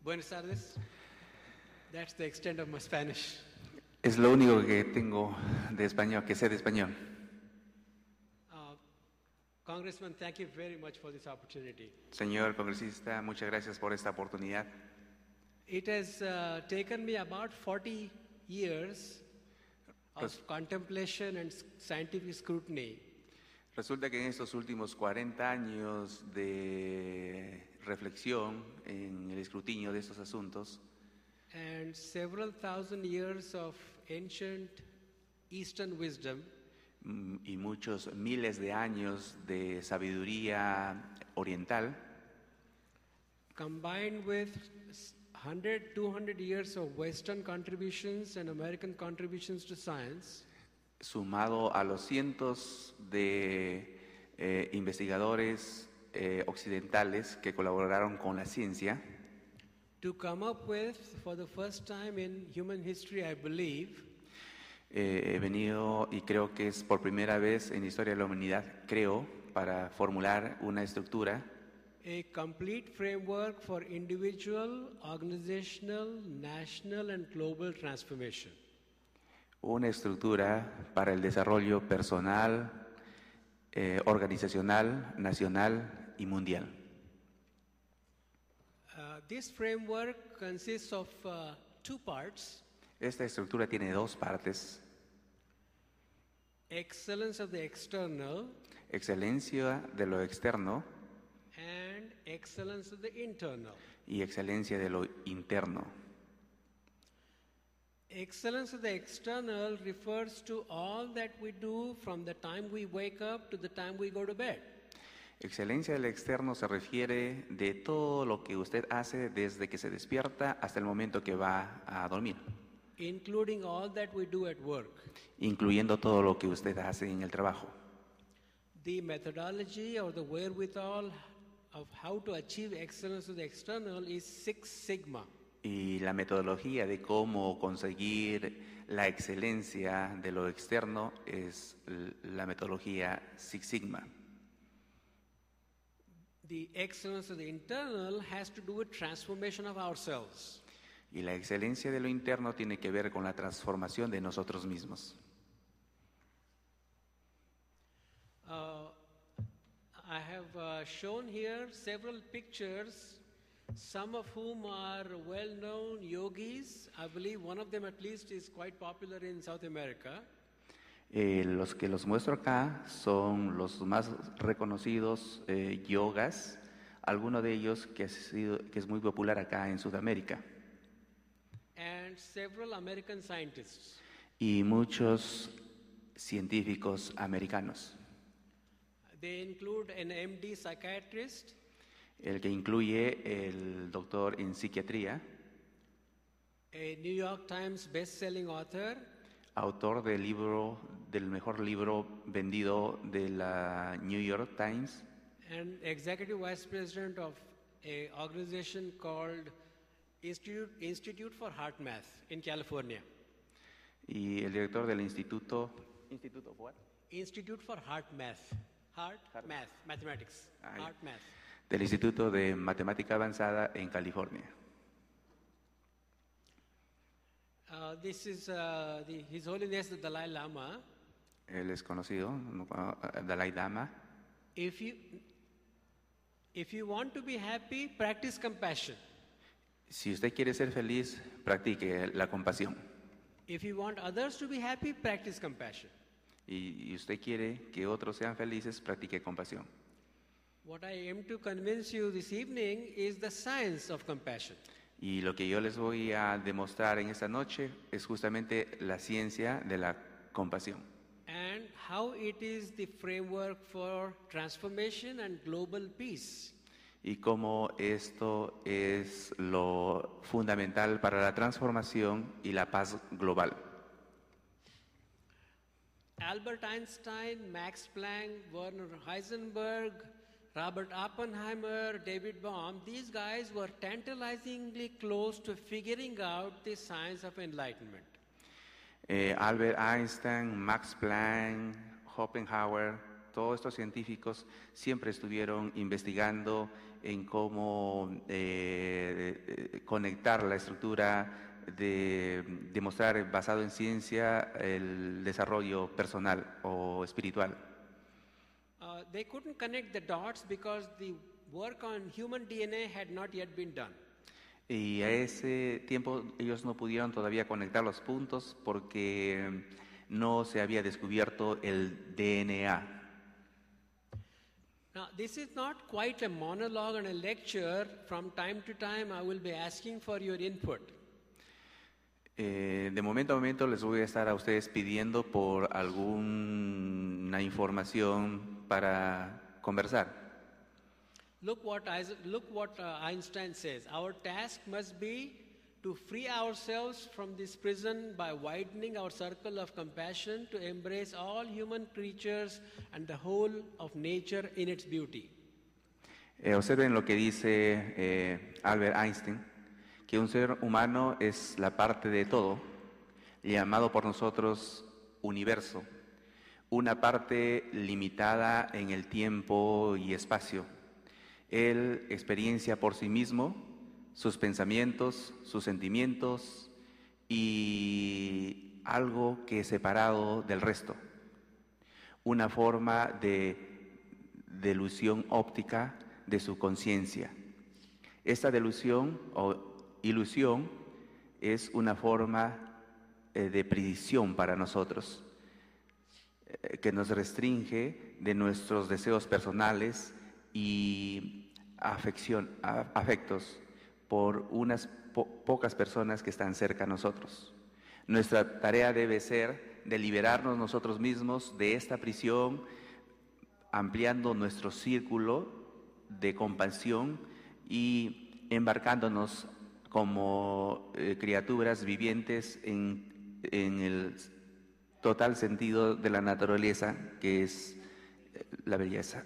Buenas tardes. That's the extent of my Spanish. Es lo único que tengo de español, que sé de español. Congressman, thank you very much for this opportunity. Señor congresista, muchas gracias por esta oportunidad. It has taken me about 40 years of contemplation and scientific scrutiny Resulta que en estos últimos 40 años de reflexión en el escrutinio de estos asuntos and several thousand years of ancient Eastern wisdom, y muchos miles de años de sabiduría oriental, combined with 100, 200 years of Western contributions and American contributions to science, sumado a los cientos de investigadores occidentales que colaboraron con la ciencia, to come up with, for the first time in human history, I believe, he venido y creo que es por primera vez en la historia de la humanidad, para formular una estructura, a complete framework for individual, organizational, national, and global transformation. una estructura para el desarrollo personal, organizacional, nacional y mundial. This framework consists of two parts: Esta estructura tiene dos partes: excellence of the external excelencia de lo externo and excellence of the internal. y excelencia de lo interno. Excellence of the external refers to all that we do from the time we wake up to the time we go to bed. Excelencia del externo se refiere de todo lo que usted hace desde que se despierta hasta el momento que va a dormir, Including all that we do at work. incluyendo todo lo que usted hace en el trabajo. The methodology or the wherewithal of how to achieve excellence of the external is Six Sigma. Y la metodología de cómo conseguir la excelencia de lo externo es la metodología Six Sigma. The excellence of the internal has to do with transformation of ourselves. Y la excelencia de lo interno tiene que ver con la transformación de nosotros mismos. I have shown here several pictures, some of whom are well-known yogis. I believe one of them at least is quite popular in South America. Los que los muestro acá son los más reconocidos yogas, alguno de ellos que es muy popular acá en Sudamérica, And several American scientists. y muchos científicos americanos, They include an MD psychiatrist, el que incluye el doctor en psiquiatría, a New York Times best-selling author, autor del mejor libro vendido de la New York Times, and executive vice president of an organization called Institute for Heart Math in California. y el director del Instituto Institute for Heart Math. Heart Math, mathematics. Ah, Heart Math. del Instituto de Matemática Avanzada en California. This is His Holiness the Dalai Lama. Él es conocido, Dalai Lama. If you want to be happy, practice compassion. Si usted quiere ser feliz, practique la compasión. If you want others to be happy, practice compassion. Y usted quiere que otros sean felices, practique compasión. What I aim to convince you this evening is the science of compassion. Y lo que yo les voy a demostrar en esta noche es justamente la ciencia de la compasión. And how it is the framework for transformation and global peace. Y cómo esto es lo fundamental para la transformación y la paz global. Albert Einstein, Max Planck, Werner Heisenberg, Robert Oppenheimer, David Bohm, these guys were tantalizingly close to figuring out the science of enlightenment. Albert Einstein, Max Planck, Oppenheimer, todos estos científicos siempre estuvieron investigando en cómo conectar la estructura de demostrar, basado en ciencia, el desarrollo personal o espiritual. They couldn't connect the dots because the work on human DNA had not yet been done. Y a ese tiempo ellos no pudieron todavía conectar los puntos porque no se había descubierto el DNA. Now, this is not quite a monologue and a lecture. From time to time, I will be asking for your input. De momento a momento les voy a estar a ustedes pidiendo por alguna información para conversar. Look what Einstein says. Our task must be to free ourselves from this prison by widening our circle of compassion to embrace all human creatures and the whole of nature in its beauty. Observen lo que dice Albert Einstein, que un ser humano es la parte de todo, llamado por nosotros universo, una parte limitada en el tiempo y espacio. Él experiencia por sí mismo sus pensamientos, sus sentimientos y algo que es separado del resto. Una forma de delusión óptica de su conciencia. Esta delusión o ilusión es una forma de prisión para nosotros, que nos restringe de nuestros deseos personales y afectos por unas pocas personas que están cerca a nosotros. Nuestra tarea debe ser de liberarnos nosotros mismos de esta prisión, ampliando nuestro círculo de compasión y embarcándonos como criaturas vivientes en el total sentido de la naturaleza, que es la belleza.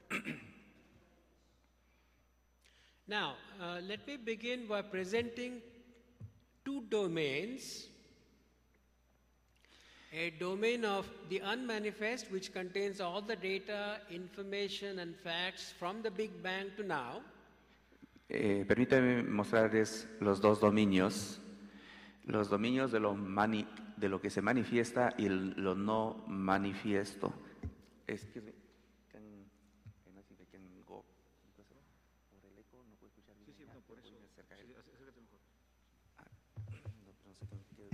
Now, let me begin by presenting two domains. A domain of the unmanifest, which contains all the data, information, and facts from the Big Bang to now. Permítanme mostrarles los dos dominios de lo que se manifiesta y lo no manifiesto. Excuse me. Can I see if I can go closer? Por el eco no puedo escuchar bien. Sí, no, por eso. Cerca de él. Sí, acércate mejor. No sé qué.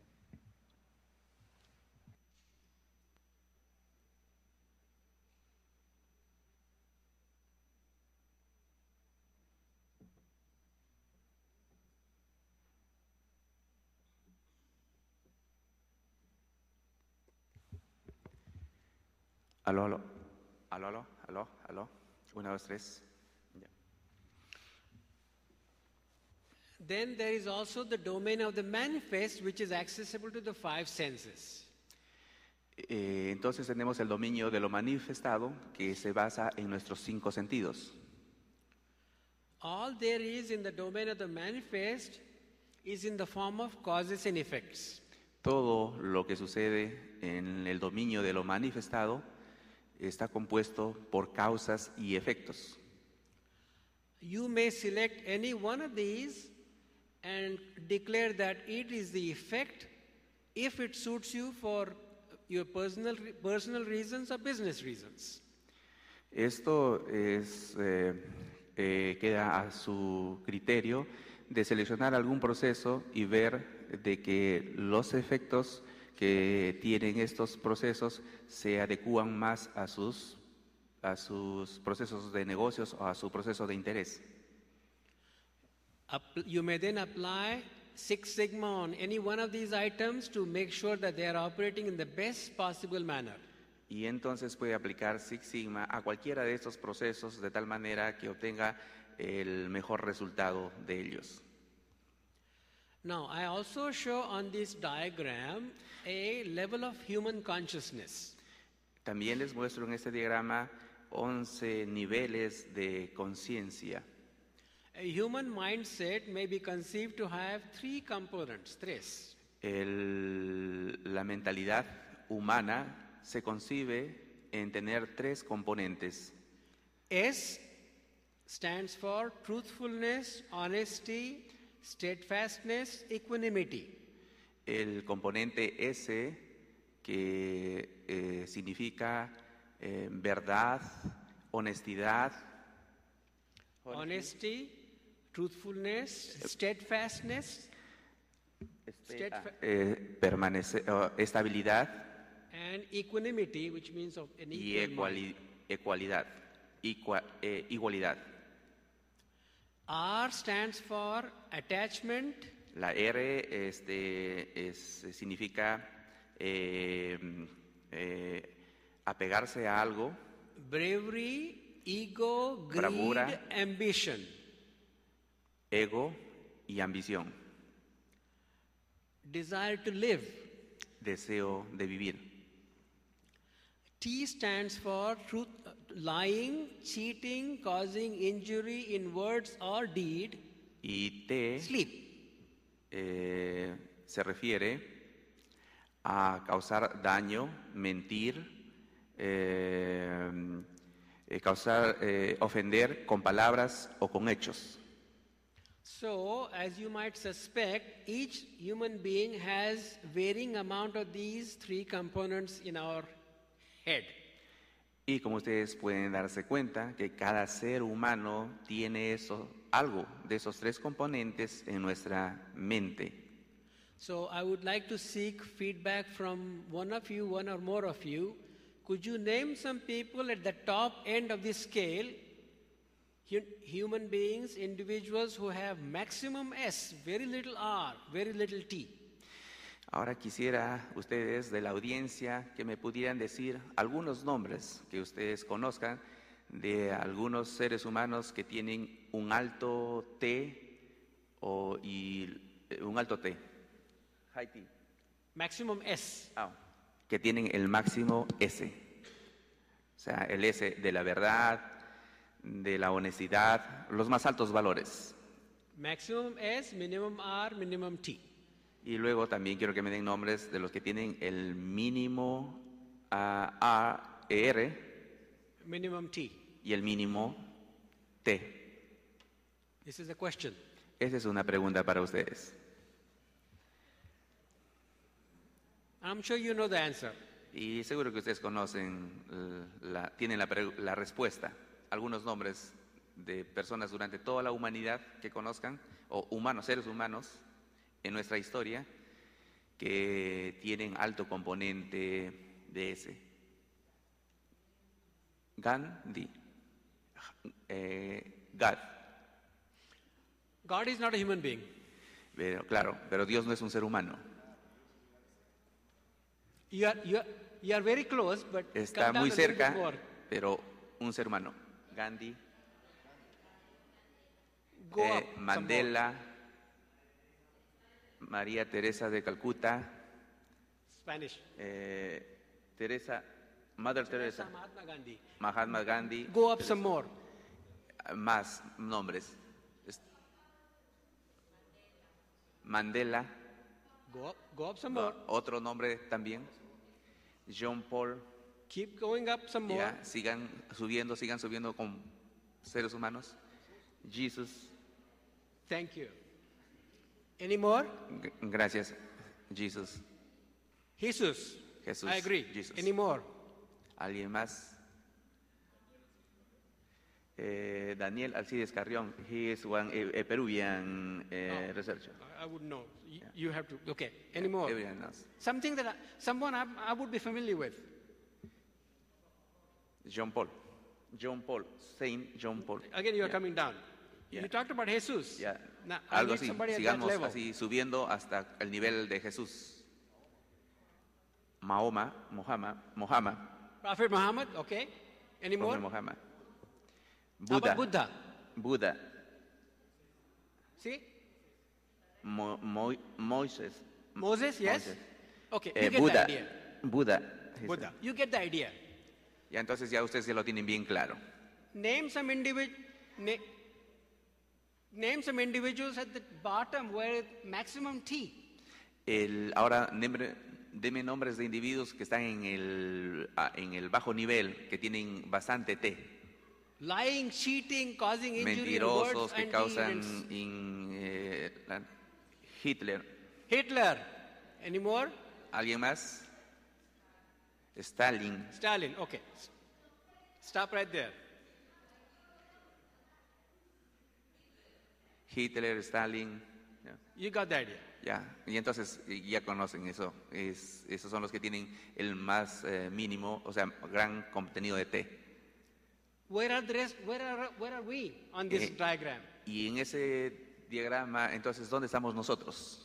Aló, aló. Aló, aló, aló, aló. 1, 2, 3. Ya. Then there is also the domain of the manifest, which is accessible to the five senses. Entonces tenemos el dominio de lo manifestado, que se basa en nuestros 5 sentidos. All there is in the domain of the manifest is in the form of causes and effects. Todo lo que sucede en el dominio de lo manifestado está compuesto por causas y efectos. You may select any one of these and declare that it is the effect if it suits you for your personal reasons or business reasons. Esto es, queda a su criterio de seleccionar algún proceso y ver de que los efectos que tienen estos procesos se adecúan más a sus procesos de negocios o a su proceso de interés. You may then apply Six Sigma on any one of these items to make sure that they are operating in the best possible manner. Y entonces puede aplicar Six Sigma a cualquiera de estos procesos de tal manera que obtenga el mejor resultado de ellos. Now, I also show on this diagram a level of human consciousness. También les muestro en este diagrama 11 niveles de conciencia. A human mindset may be conceived to have 3 components, La mentalidad humana se concibe en tener tres componentes. S stands for truthfulness, honesty, steadfastness, equanimity. El componente S, que significa verdad, honestidad, Honesty, truthfulness, steadfastness, estabilidad and equanimity, which means of an y equal mind. igualdad. R stands for attachment, La R significa apegarse a algo, bravery, ego, greed, Bravura. ambition. ego y ambición, Desire to live. deseo de vivir. T stands for truth, lying, cheating, causing injury in words or deed. Y T Sleep. se refiere a causar daño, mentir, ofender con palabras o con hechos. So, as you might suspect, each human being has varying amount of these three components in our head. Y como ustedes pueden darse cuenta, que cada ser humano tiene algo de esos tres componentes en nuestra mente. So, I would like to seek feedback from one of you, one or more of you. Could you name some people at the top end of this scale? Human beings, individuals who have maximum S, very little R, very little T. Ahora quisiera ustedes de la audiencia que me pudieran decir algunos nombres que ustedes conozcan de algunos seres humanos que tienen un alto T y un alto T. High T. Maximum S. Que tienen el máximo S. O sea, el S de la verdad, de la honestidad, los más altos valores. Maximum S, minimum R, minimum T. Y luego también quiero que me den nombres de los que tienen el mínimo R Minimum T. y el mínimo T. This is a question. Esa es una pregunta para ustedes. I'm sure you know the answer. Y seguro que ustedes conocen, tienen la respuesta. Algunos nombres de personas durante toda la humanidad que conozcan, o seres humanos en nuestra historia, que tienen alto componente de S. Gandhi. God is not a human being. Pero Dios no es un ser humano. You are very close, but Está come down muy a little cerca, bit more. pero un ser humano. Gandhi, Go up some more. Mandela, María Teresa de Calcuta, Spanish. Mother Teresa, Mahatma Gandhi. Mahatma Gandhi. Go up some more. Más nombres. Mandela, Go up some more. otro nombre también. John Paul. Keep going up some more. Ya, sigan subiendo con seres humanos. Jesus. Thank you. Any more? Gracias, Jesus. Jesus. Jesús. I agree. Jesus. Any more? ¿Alguien más? Daniel Alcides Carrión. He is one a Peruvian researcher. I would know. You have to. Okay. Any more? Everyone knows. Something that someone I would be familiar with. John Paul, Saint John Paul. Again, you are Yeah. coming down. Yeah. You talked about Jesus. Yeah. Now, I Algo need así, somebody at that sigamos level. así subiendo hasta el nivel de Jesús. Muhammad, Prophet Muhammad. Okay. Any more? Muhammad. How about Buddha? Buddha, See? Moses, Moses, yes? Moses. Okay, you get Buddha, the idea. Buddha. Buddha. You get the idea. Ya entonces ya ustedes ya lo tienen bien claro. Name some name some individuals at the bottom where maximum T. Ahora deme nombres de individuos que están en el bajo nivel, que tienen bastante T. Lying, cheating, causing injury, and Mentirosos words que and causan events. Hitler. Hitler. Any more? ¿Alguien más? Stalin. Stalin. Okay. Stop right there. Hitler, Stalin. Ya. You got the idea. Ya, y entonces ya conocen eso. Esos son los que tienen el más mínimo, o sea, gran contenido de T. Where are the rest? Where are we on this diagram? Y en ese diagrama, entonces, ¿dónde estamos nosotros?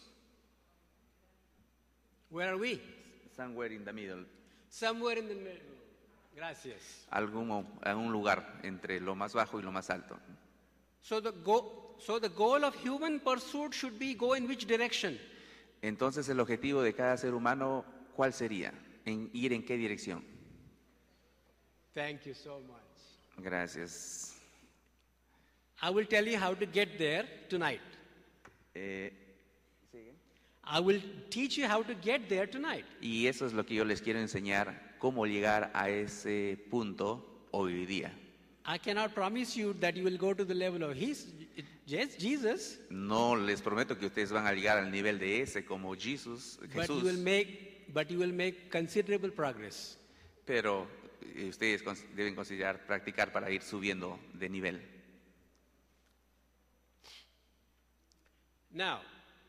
Where are we? Somewhere in the middle. Somewhere in the middle. Gracias. Algún lugar entre lo más bajo y lo más alto. So the goal of human pursuit should be go in which direction? Entonces, el objetivo de cada ser humano, ¿cuál sería? ¿Ir en qué dirección? Thank you so much. Gracias. I will tell you how to get there tonight. I will teach you how to get there tonight. Y eso es lo que yo les quiero enseñar, cómo llegar a ese punto hoy día. I cannot promise you that you will go to the level of Jesus, No les prometo que ustedes van a llegar al nivel de ese como Jesús, but you will make considerable progress. pero ustedes deben practicar para ir subiendo de nivel. Now,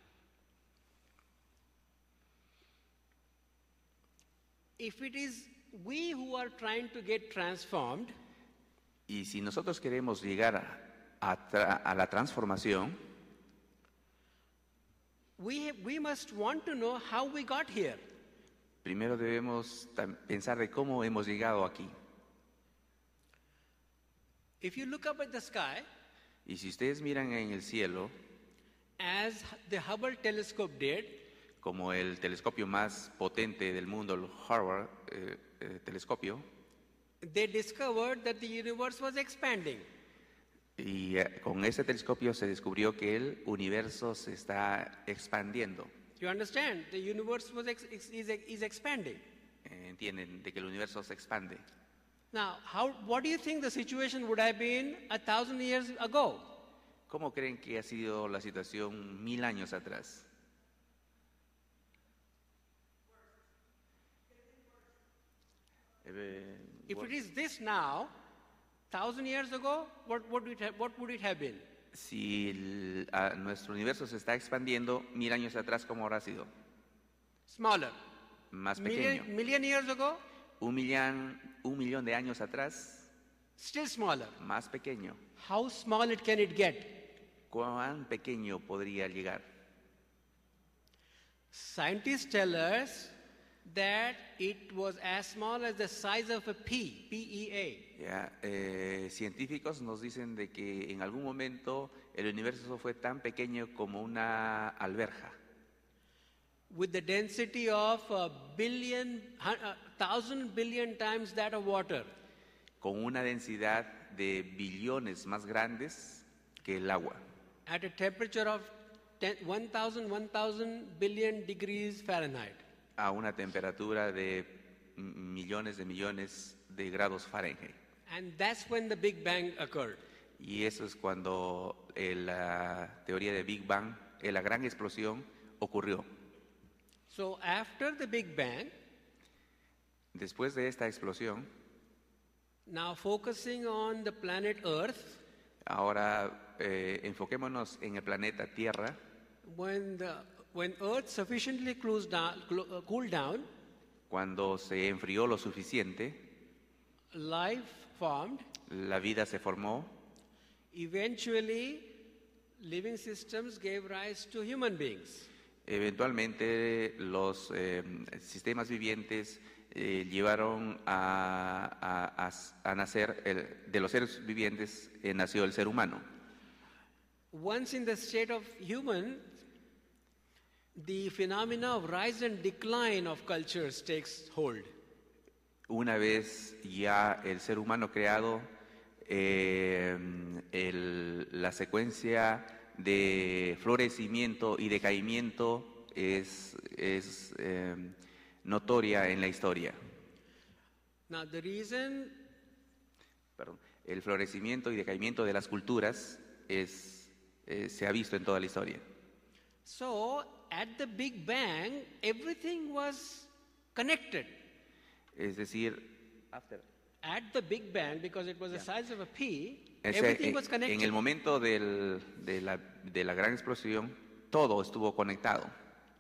if it is we who are trying to get transformed, Y si nosotros queremos llegar a la transformación, we must want to know how we got here. primero debemos pensar de cómo hemos llegado aquí. If you look up at the sky, Y si ustedes miran en el cielo, as the Hubble telescope did, como el telescopio más potente del mundo, el Hubble telescopio, they discovered that the universe was expanding. y con ese telescopio se descubrió que el universo se está expandiendo. You understand? The universe is expanding. Entienden de que el universo se expande. Now, what do you think the situation would have been 1,000 years ago? ¿Cómo creen que ha sido la situación 1000 años atrás? If it is this now, 1,000 years ago, what would it have been? Si nuestro universo se está expandiendo, 1000 años atrás, ¿cómo habrá sido? Smaller. Más pequeño. Million years ago, 1,000,000 de años atrás, still smaller. más pequeño. How small can it get? ¿Cuán pequeño podría llegar? Scientists tell us that it was as small as the size of a pea, P-E-A. Ya, científicos nos dicen de que en algún momento el universo fue tan pequeño como una alberja, With the density of 1,000 billion times that of water. con una densidad de billones más grandes que el agua, At a temperature of 1,000 billion degrees Fahrenheit. a una temperatura de millones de grados Fahrenheit. And that's when the Big Bang occurred. Y eso es cuando la teoría de Big Bang, la gran explosión, ocurrió. So after the Big Bang, Después de esta explosión, now focusing on the planet Earth, ahora enfoquémonos en el planeta Tierra. when Earth sufficiently cooled down, Cuando se enfrió lo suficiente, life formed. la vida se formó. Eventually, living systems gave rise to human beings. Eventualmente los sistemas vivientes llevaron a nacer, de los seres vivientes nació el ser humano. Once in the state of human, the phenomena of rise and decline of cultures takes hold. Una vez ya el ser humano creado, la secuencia de florecimiento y decaimiento notoria en la historia. Now, the reason Perdón. El florecimiento y decaimiento de las culturas se ha visto en toda la historia. so at the Big Bang, everything was connected. Es decir, At the Big Bang, because it was the size of a pea, o sea, everything was connected. en el momento de la gran explosión, todo estuvo conectado.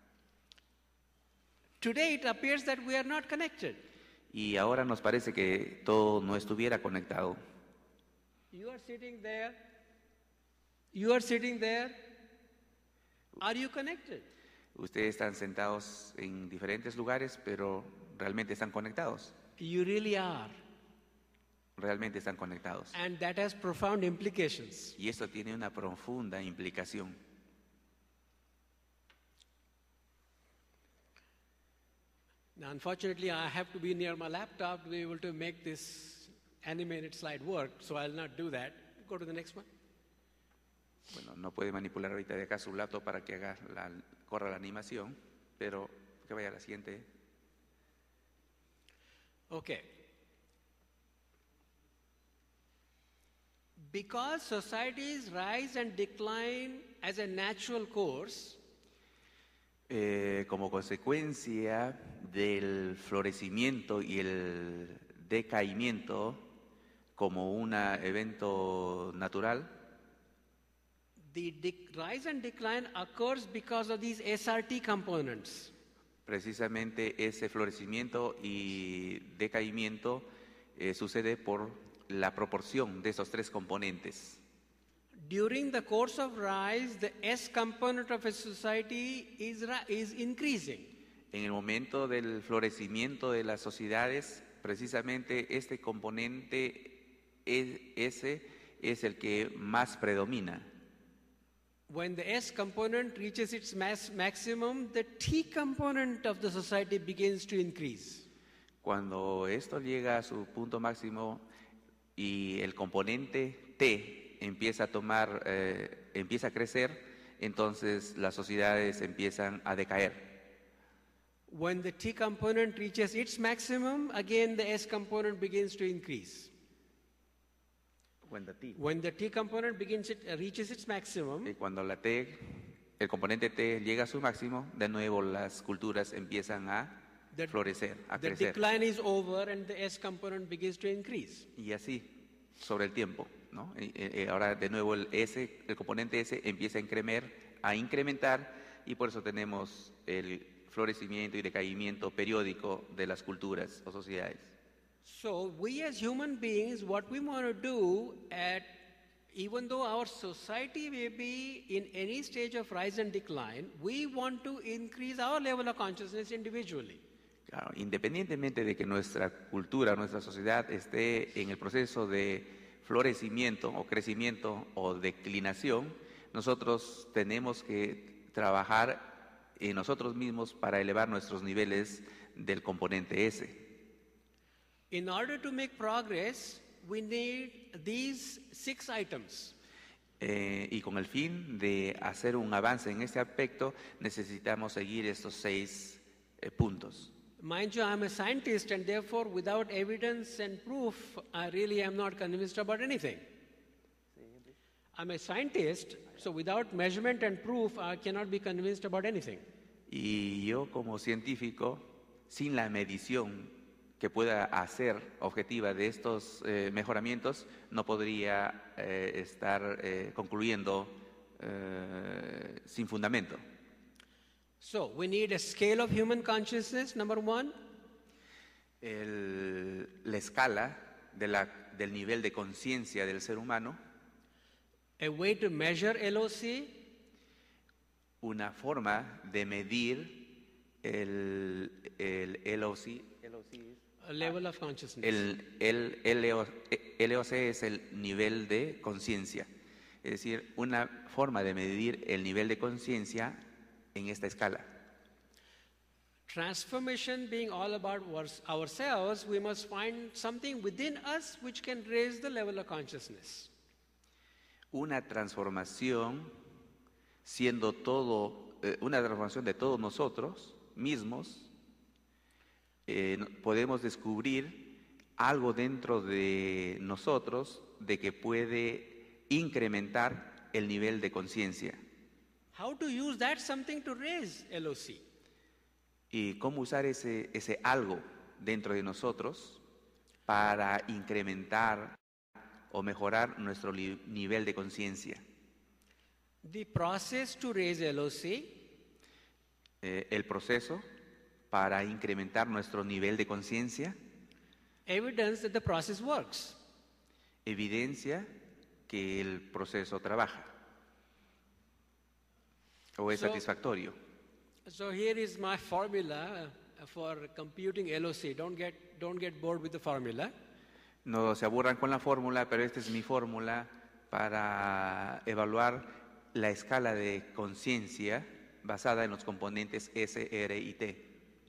Today it appears that we are not connected. Y ahora nos parece que todo no estuviera conectado. You are sitting there. You are sitting there. Are you connected? Ustedes están sentados en diferentes lugares, pero realmente están conectados. You really are. Realmente están conectados. And that has profound implications. Y esto tiene una profunda implicación. Now, unfortunately, I have to be near my laptop to be able to make this animated slide work, so I'll not do that. Go to the next one. Bueno, no puede manipular ahorita de acá su laptop para que corra la animación, pero que vaya a la siguiente. Okay. Because societies rise and decline as a natural course, Como consecuencia del florecimiento y el decaimiento como un evento natural, the rise and decline occurs because of these SRT components. precisamente ese florecimiento y decaimiento sucede por la proporción de esos tres componentes. During the course of rise, the S component of a society is increasing. En el momento del florecimiento de las sociedades, precisamente este componente ese es el que más predomina. When the S component reaches its maximum, the T component of the society begins to increase. Cuando esto llega a su punto máximo y el componente T empieza a crecer, entonces las sociedades empiezan a decaer. When the T component reaches its maximum, again the S component begins to increase. When the T component reaches its maximum, Y cuando el componente T llega a su máximo, de nuevo las culturas empiezan a florecer, a the crecer. decline is over and the S component begins to increase. Y así, sobre el tiempo, ¿no? Ahora de nuevo el componente S empieza a incrementar y por eso tenemos el florecimiento y decaimiento periódico de las culturas o sociedades. So we as human beings, what we want to do even though our society may be in any stage of rise and decline, we want to increase our level of consciousness individually. Claro, independientemente de que nuestra cultura, nuestra sociedad esté en el proceso de florecimiento o crecimiento o declinación, nosotros tenemos que trabajar en nosotros mismos para elevar nuestros niveles del componente S. In order to make progress, we need these 6 items. Y con el fin de hacer un avance en este aspecto, necesitamos seguir estos 6 puntos. Mind you, I'm a scientist, and therefore, without evidence and proof, I really am not convinced about anything. I'm a scientist, so without measurement and proof, I cannot be convinced about anything. Y yo como científico, sin la medición que pueda hacer objetiva de estos mejoramientos, no podría estar concluyendo sin fundamento. So, we need a scale of human consciousness, number 1. La escala del nivel de conciencia del ser humano, A way to measure LOC, una forma de medir el LOC. a level of consciousness. El LOC es el nivel de conciencia, es decir, una forma de medir el nivel de conciencia en esta escala. Transformation being all about ourselves, we must find something within us which can raise the level of consciousness. Una transformación siendo todo, una transformación de todos nosotros mismos, podemos descubrir algo dentro de nosotros de que puede incrementar el nivel de conciencia. How to use that something to raise LOC? Y cómo usar ese algo dentro de nosotros para incrementar o mejorar nuestro nivel de conciencia. The process to raise LOC El proceso para incrementar nuestro nivel de conciencia, evidence that the process works. evidencia que el proceso trabaja o es So- satisfactorio. So here is my formula for computing LOC. Don't get bored with the formula. No se aburran con la fórmula, pero esta es mi fórmula para evaluar la escala de conciencia basada en los componentes S, R y T.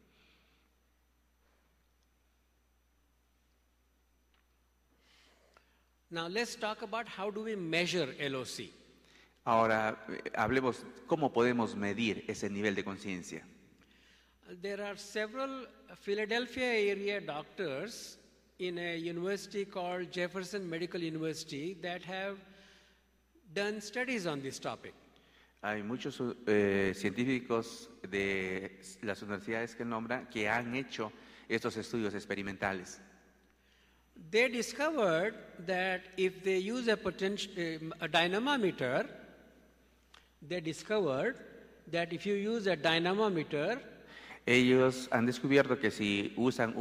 Now let's talk about how do we measure LOC. Ahora, hablemos cómo podemos medir ese nivel de conciencia. There are several Philadelphia area doctors in a university called Jefferson Medical University that have done studies on this topic. Hay muchos científicos de las universidades que nombra que han hecho estos estudios experimentales. They discovered that if they use a dynamometer, they discovered that if you use a dynamometer, Ellos han descubierto que si usan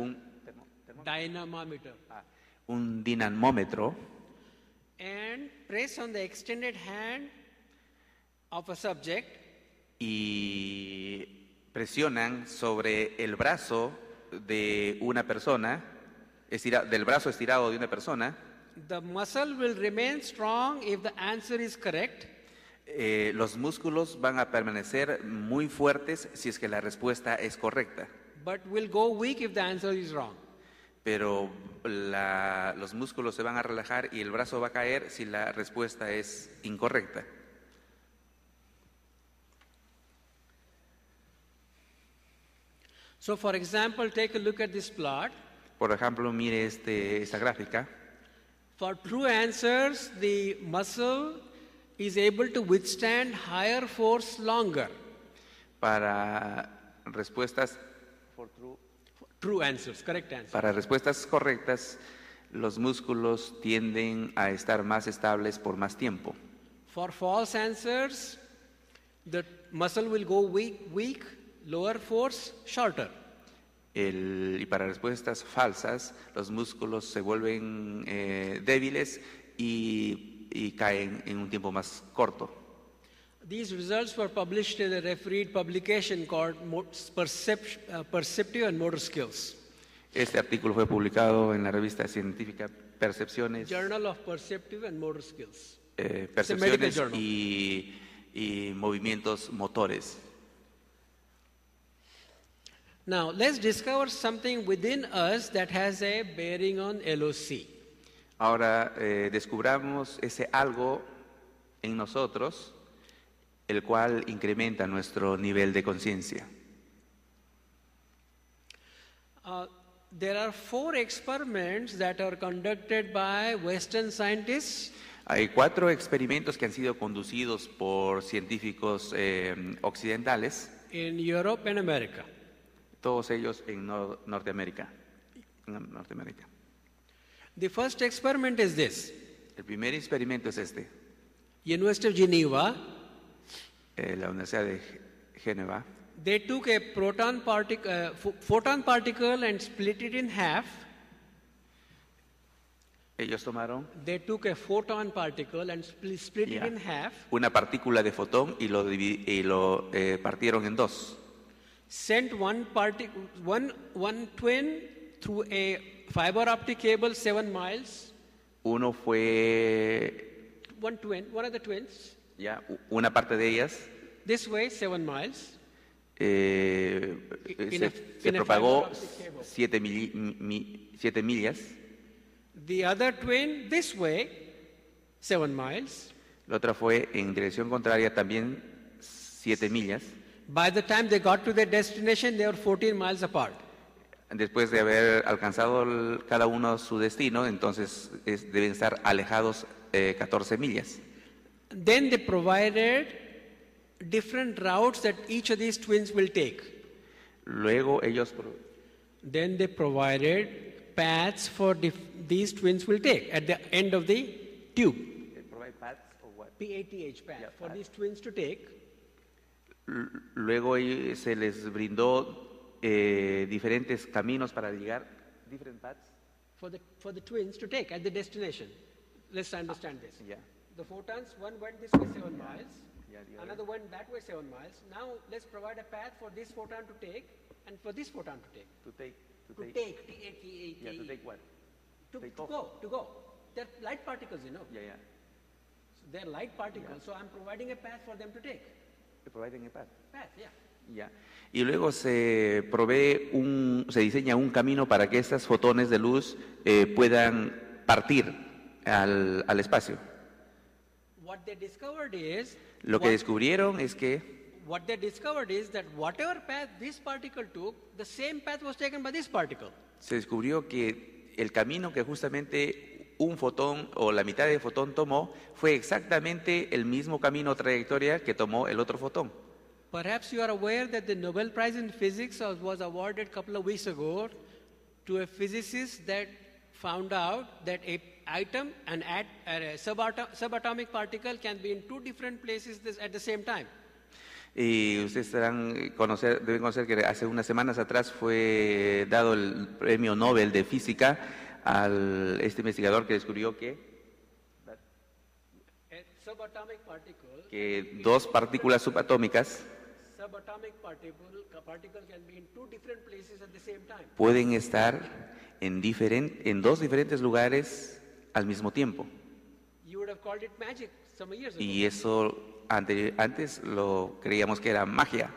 un dinamómetro and press on the extended hand of a subject, y presionan sobre el brazo de una persona, del brazo estirado de una persona, the muscle will remain strong if the answer is correct, los músculos van a permanecer muy fuertes si es que la respuesta es correcta, but will go weak if the answer is wrong. pero los músculos se van a relajar y el brazo va a caer si la respuesta es incorrecta. So for example, take a look at this plot. Por ejemplo, mire esta gráfica. For true answers, the muscle is able to withstand higher force longer. Para respuestas True answers, correct answers. Para respuestas correctas, los músculos tienden a estar más estables por más tiempo. For false answers, the muscle will go weak, lower force, shorter. Y para respuestas falsas, los músculos se vuelven débiles y caen en un tiempo más corto. These results were published in a refereed publication called Perceptive and Motor Skills. Este artículo fue publicado en la revista científica Percepciones, Journal of Perceptive and Motor Skills. Percepciones journal. y movimientos motores. Now, let's discover something within us that has a bearing on LOC. Ahora descubramos ese algo en nosotros, el cual incrementa nuestro nivel de conciencia. There are 4 experiments that are conducted by Western scientists. Hay 4 experimentos que han sido conducidos por científicos occidentales, In Europe and America. todos ellos en Norteamérica. The first experiment is this. El primer experimento es este. University of Geneva, La Universidad de Génova. they took a photon particle and split it in half. Ellos tomaron They took a photon particle and split it in half. una partícula de fotón y lo partieron en dos. Sent one twin through a fiber optic cable 7 miles. Uno fue, One of the twins, una parte de ellas this way 7 miles. se in a propagó fiber optic cable. 7 millas. The other twin this way 7 miles. La otra fue en dirección contraria también 7 millas. By the time they got to their destination, they were 14 miles apart. Después de haber alcanzado cada uno su destino, entonces deben estar alejados 14 millas. Then they provided different routes that each of these twins will take. Luego ellos Then they provided paths for these twins will take at the end of the tube. PATH, path, Yeah, for path. these twins to take. Luego se les brindó diferentes caminos para llegar, different paths. For the twins to take at the destination. Let's understand this. Yeah. The photons, one went this way 7 miles, Yeah, the other. another went that way 7 miles. Now let's provide a path for this photon to take and for this photon to take. To take, To take, T-A-K-E. yeah, to take what? To take go, to go. They're light particles, you know. Yeah, yeah. So they're light particles, so I'm providing a path for them to take. Providing a path. Path, yeah. Ya. Y luego se se diseña un camino para que estas fotones de luz puedan partir al espacio. What they discovered is Lo que descubrieron es que what they discovered is that whatever path this particle took, the same path was taken by this particle. se descubrió que el camino que justamente un fotón o la mitad de fotón tomó fue exactamente el mismo camino o trayectoria que tomó el otro fotón. Perhaps you are aware that the Nobel Prize in Physics was awarded a couple of weeks ago to a physicist that found out that a subatomic particle can be in two different places at the same time. Y ustedes deben conocer que hace unas semanas atrás fue dado el premio Nobel de Física a este investigador que descubrió A subatomic particle, que dos partículas subatómicas subatomic particle can be in two different places at the same time. pueden estar en dos diferentes lugares al mismo tiempo. You would have called it magic some years ago. Y eso antes lo creíamos que era magia.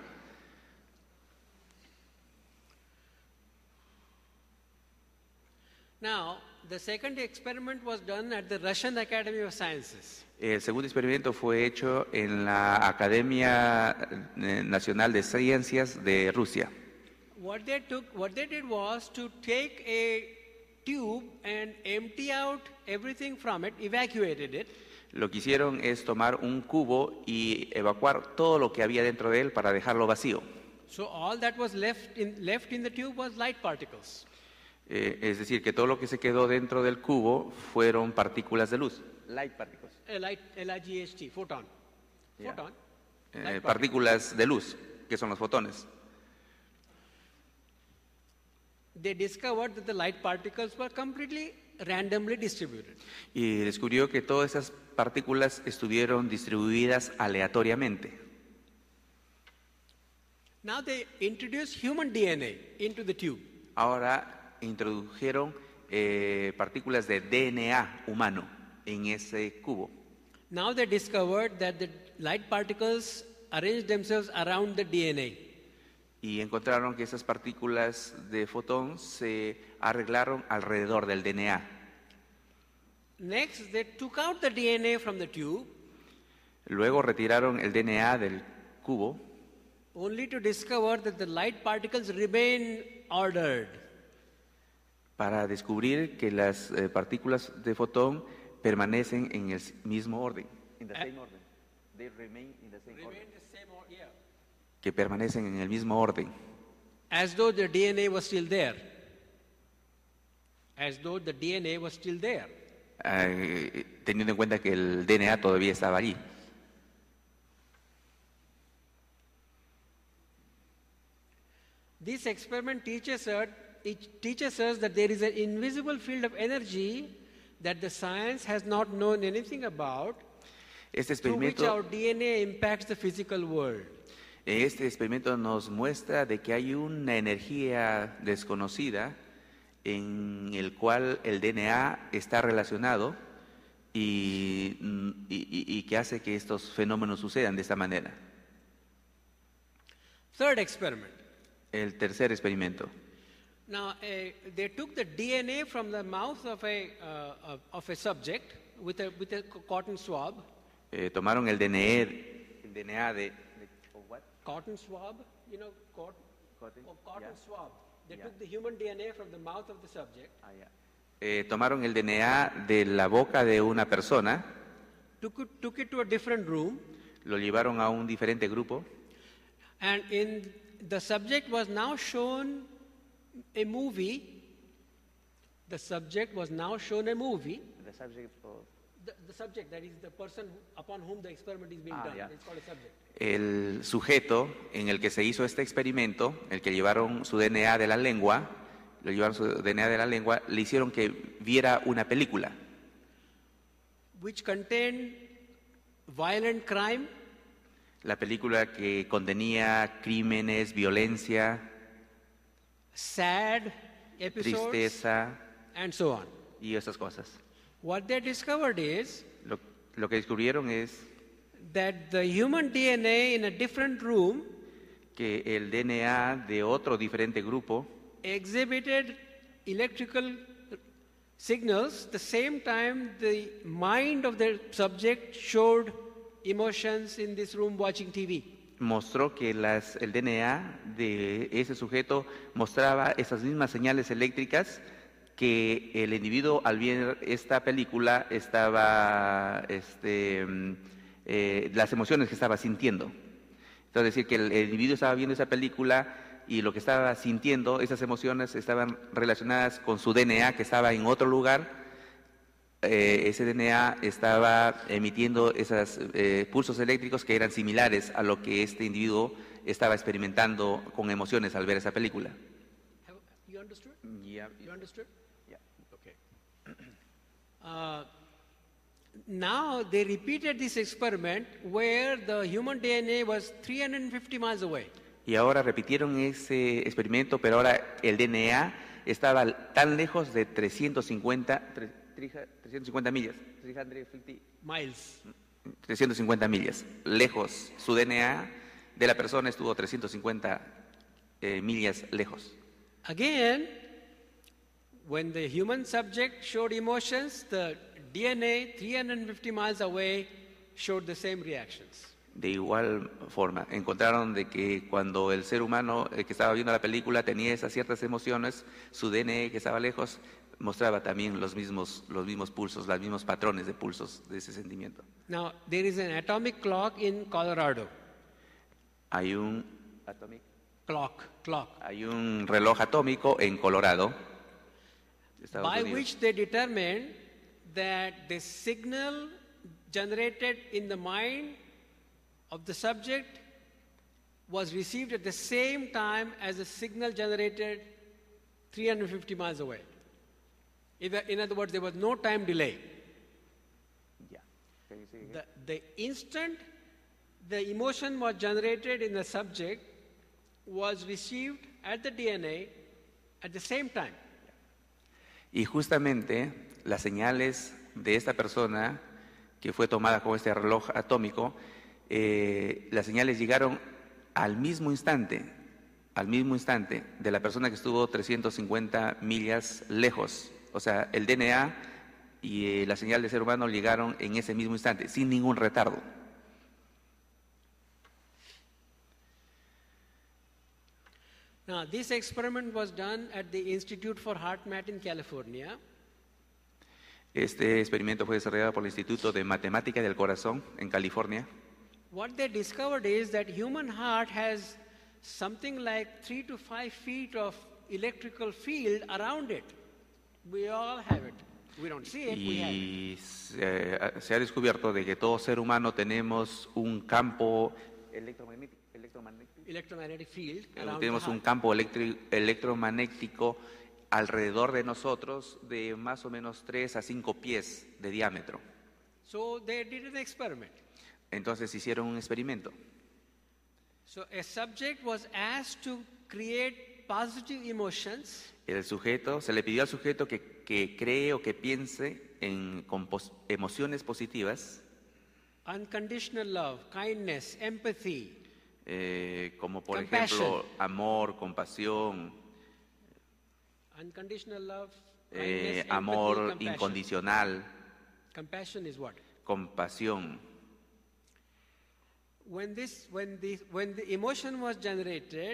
Now, the second experiment was done at the Russian Academy of Sciences. El segundo experimento fue hecho en la Academia Nacional de Ciencias de Rusia. What they did was to take a tube and empty out everything from it, evacuated it. Lo que hicieron es tomar un cubo y evacuar todo lo que había dentro de él para dejarlo vacío. So all that was left in the tube was light particles. Es decir, que todo lo que se quedó dentro del cubo fueron partículas de luz. Light particles. L-I-G-H-T, photon. Yeah. Photon. Light Partículas de luz, que son los fotones. They discovered that the light particles were completely randomly distributed. Y descubrió que todas esas partículas estuvieron distribuidas aleatoriamente. Now they introduced human DNA into the tube. Ahora introdujeron partículas de DNA humano en ese cubo. Now they discovered that the light particles arrange themselves around the DNA. Y encontraron que esas partículas de fotón se arreglaron alrededor del DNA. Next, they took out the DNA from the tube Luego retiraron el DNA del cubo only to discover that the light particles remain ordered. para descubrir que las partículas de fotón permanecen en el mismo orden. They remain in the same order. Que permanecen en el mismo orden. As though the DNA was still there. As though the DNA was still there. Teniendo en cuenta que el DNA todavía estaba allí. This experiment teaches us that there is an invisible field of energy that the science has not known anything about, Este through which experimento, our DNA impacts the physical world. este experimento nos muestra de que hay una energía desconocida en el cual el DNA está relacionado y que hace que estos fenómenos sucedan de esta manera. Third experiment. El tercer experimento. Now, they took the DNA from the mouth of a subject with a cotton swab. Tomaron el DNA de Cotton swab, cotton Cotton, swab. They took the human DNA from the mouth of the subject, Tomaron el DNA de la boca de una persona, took it to a different room, lo llevaron a un diferente grupo and the subject was now shown a movie. The subject was now shown a movie. The subject, that is the person upon whom the experiment is being done. Yeah. It's called a subject. El sujeto en el que se hizo este experimento, el que llevaron su DNA de la lengua, le hicieron que viera una película Which contained violent crime, la película que contenía crímenes, violencia, sad episodes, tristeza and so on. y esas cosas. What they discovered is Lo que descubrieron es that the human DNA in a different room que el DNA de otro diferente grupo exhibited electrical signals the same time the mind of the subject showed emotions in this room watching TV. mostró que el DNA de ese sujeto mostraba esas mismas señales eléctricas que el individuo al ver esta película estaba, las emociones que estaba sintiendo. Entonces, decir que el individuo estaba viendo esa película y lo que estaba sintiendo, esas emociones estaban relacionadas con su DNA que estaba en otro lugar. Ese DNA estaba emitiendo esos pulsos eléctricos que eran similares a lo que este individuo estaba experimentando con emociones al ver esa película. You understood? Yeah. You understood? Yeah. Okay. Now they repeated this experiment where the human DNA was 350 miles away. Y ahora repitieron ese experimento, pero ahora el DNA estaba tan lejos de 350 millas. 350 millas. Lejos. Su DNA de la persona estuvo 350 millas lejos. Again, when the human subject showed emotions, the DNA 350 miles away showed the same reactions. De igual forma, encontraron de que cuando el ser humano que estaba viendo la película tenía esas ciertas emociones, su DNA que estaba lejos mostraba también los mismos pulsos, los mismos patrones de pulsos de ese sentimiento. Now, there is an atomic clock in Colorado. Hay un Clock. Hay un reloj atómico en Colorado, Estados By Unidos, which they determined that the signal generated in the mind of the subject was received at the same time as the signal generated 350 miles away. In other words, there was no time delay. Yeah. Can you say again? The instant the emotion was generated in the subject was received at the DNA at the same time. Y justamente las señales de esta persona que fue tomada con este reloj atómico, las señales llegaron al mismo instante de la persona que estuvo 350 millas lejos. O sea, el DNA y la señal del ser humano llegaron en ese mismo instante, sin ningún retardo. Now, this experiment was done at the Institute for HeartMath in California. Este experimento fue desarrollado por el Instituto de Matemática del Corazón en California. What they discovered is that human heart has something like 3 to 5 feet of electrical field around it. We all have it. We don't see it, we have it. Y se ha descubierto de que todo ser humano tenemos un campo Electromagnetic field around tenemos the un heart. campo electromagnético alrededor de nosotros de más o menos 3 a 5 pies de diámetro. So they did an experiment. Entonces hicieron un experimento. So a subject was asked to create positive emotions Se le pidió al sujeto que cree o que piense con emociones positivas, unconditional love, kindness, empathy, como por Compassion. ejemplo amor, compasión, unconditional love, kindness, amor empathy, compassion. incondicional, Compassion is what? compasión. When the emotion was generated,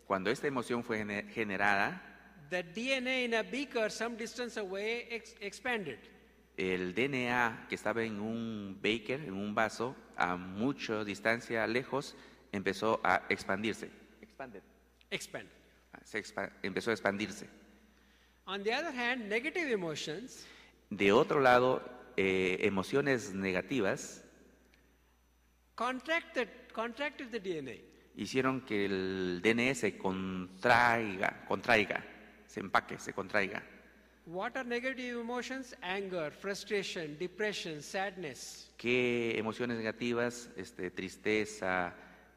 Cuando esta emoción fue generada, the DNA in a beaker some distance away expanded. el DNA que estaba en un beaker, en un vaso, a mucha distancia lejos, empezó a expandirse. Expand. Empezó a expandirse. On the other hand, negative emotions De otro lado, emociones negativas contracted the DNA. hicieron que el DNA se contraiga, se empaque, se contraiga. What are negative emotions? Anger, frustration, depression, sadness. ¿Qué emociones negativas? Tristeza,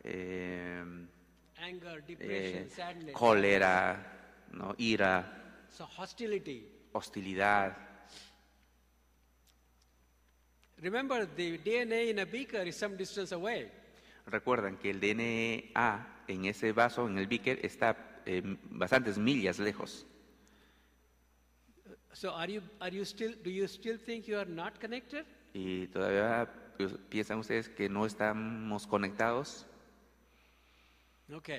Anger, depression, sadness. cólera, ¿no? Ira, So hostility. hostilidad. Remember, the DNA in a beaker is some distance away. Recuerdan que el DNA en ese vaso, en el beaker, está bastantes millas lejos. So do you still think you are not connected? ¿Y todavía piensan ustedes que no estamos conectados? Okay.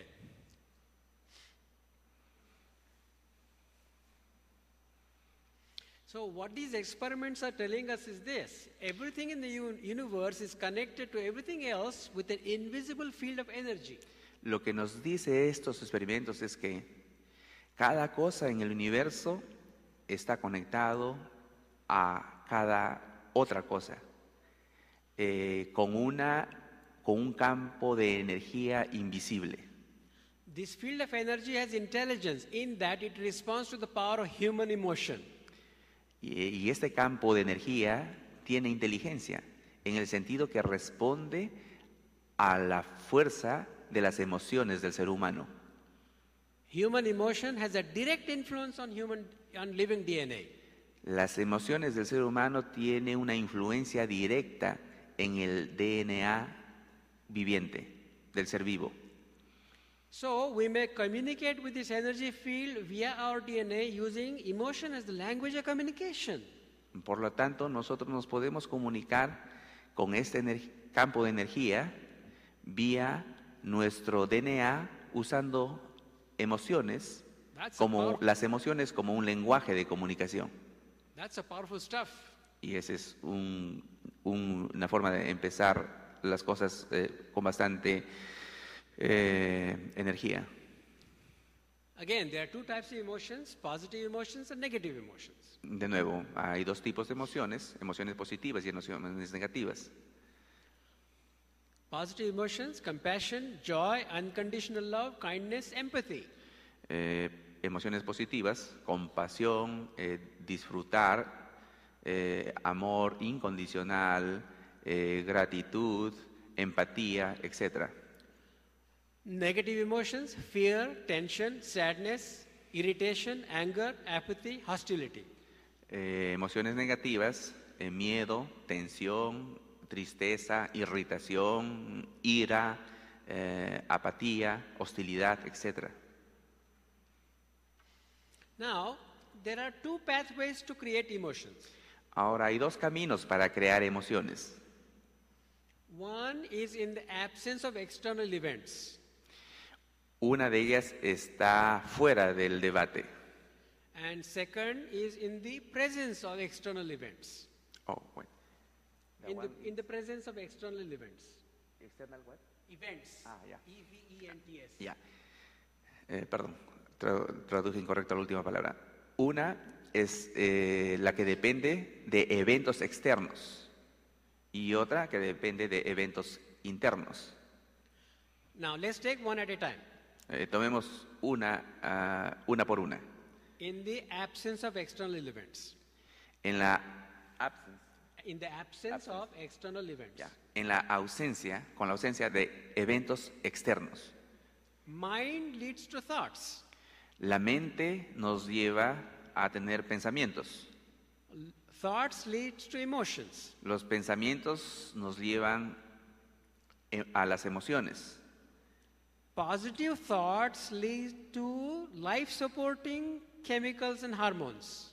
So what these experiments are telling us is this: everything in the universe is connected to everything else with an invisible field of energy. Lo que nos dice estos experimentos es que cada cosa en el universo está conectado a cada otra cosa, con un campo de energía invisible. This field of energy has intelligence in that it responds to the power of human emotion. Y este campo de energía tiene inteligencia, en el sentido que responde a la fuerza de las emociones del ser humano. Human emotion has a direct influence on living DNA. Las emociones del ser humano tienen una influencia directa en el DNA viviente, del ser vivo. So we may communicate with this energy field via our DNA using emotion as the language of communication. Por lo tanto, nosotros nos podemos comunicar con este campo de energía vía nuestro DNA usando emociones, las emociones como un lenguaje de comunicación. That's a powerful stuff. Y esa es una forma de empezar las cosas con bastante energía. Again, there are two types of emotions: positive emotions and negative emotions. De nuevo, hay dos tipos de emociones positivas y emociones negativas. Positive emotions: compassion, joy, unconditional love, kindness, empathy. Emociones positivas: compasión, disfrutar, amor incondicional, gratitud, empatía, etc. Negative emotions: fear, tension, sadness, irritation, anger, apathy, hostility. Emociones negativas: miedo, tensión, tristeza, irritación, ira, apatía, hostilidad, etc. Now, there are two pathways to create emotions. Ahora, hay dos caminos para crear emociones. One is in the absence of external events. Una de ellas está fuera del debate. And second is in the presence of external events. Oh, bueno. In the presence of external events. External what? Events. Ya. E-V-E-N-T-S. Ya. Perdón, traduje incorrecto la última palabra. Una es la que depende de eventos externos y otra que depende de eventos internos. Now, let's take one at a time. Tomemos una por una. In the absence of external events. En la absence of external events. Ya. En la ausencia, con la ausencia de eventos externos. Mind leads to thoughts. La mente nos lleva a tener pensamientos. Thoughts leads to emotions. Los pensamientos nos llevan a las emociones. Positive thoughts lead to life-supporting chemicals and hormones.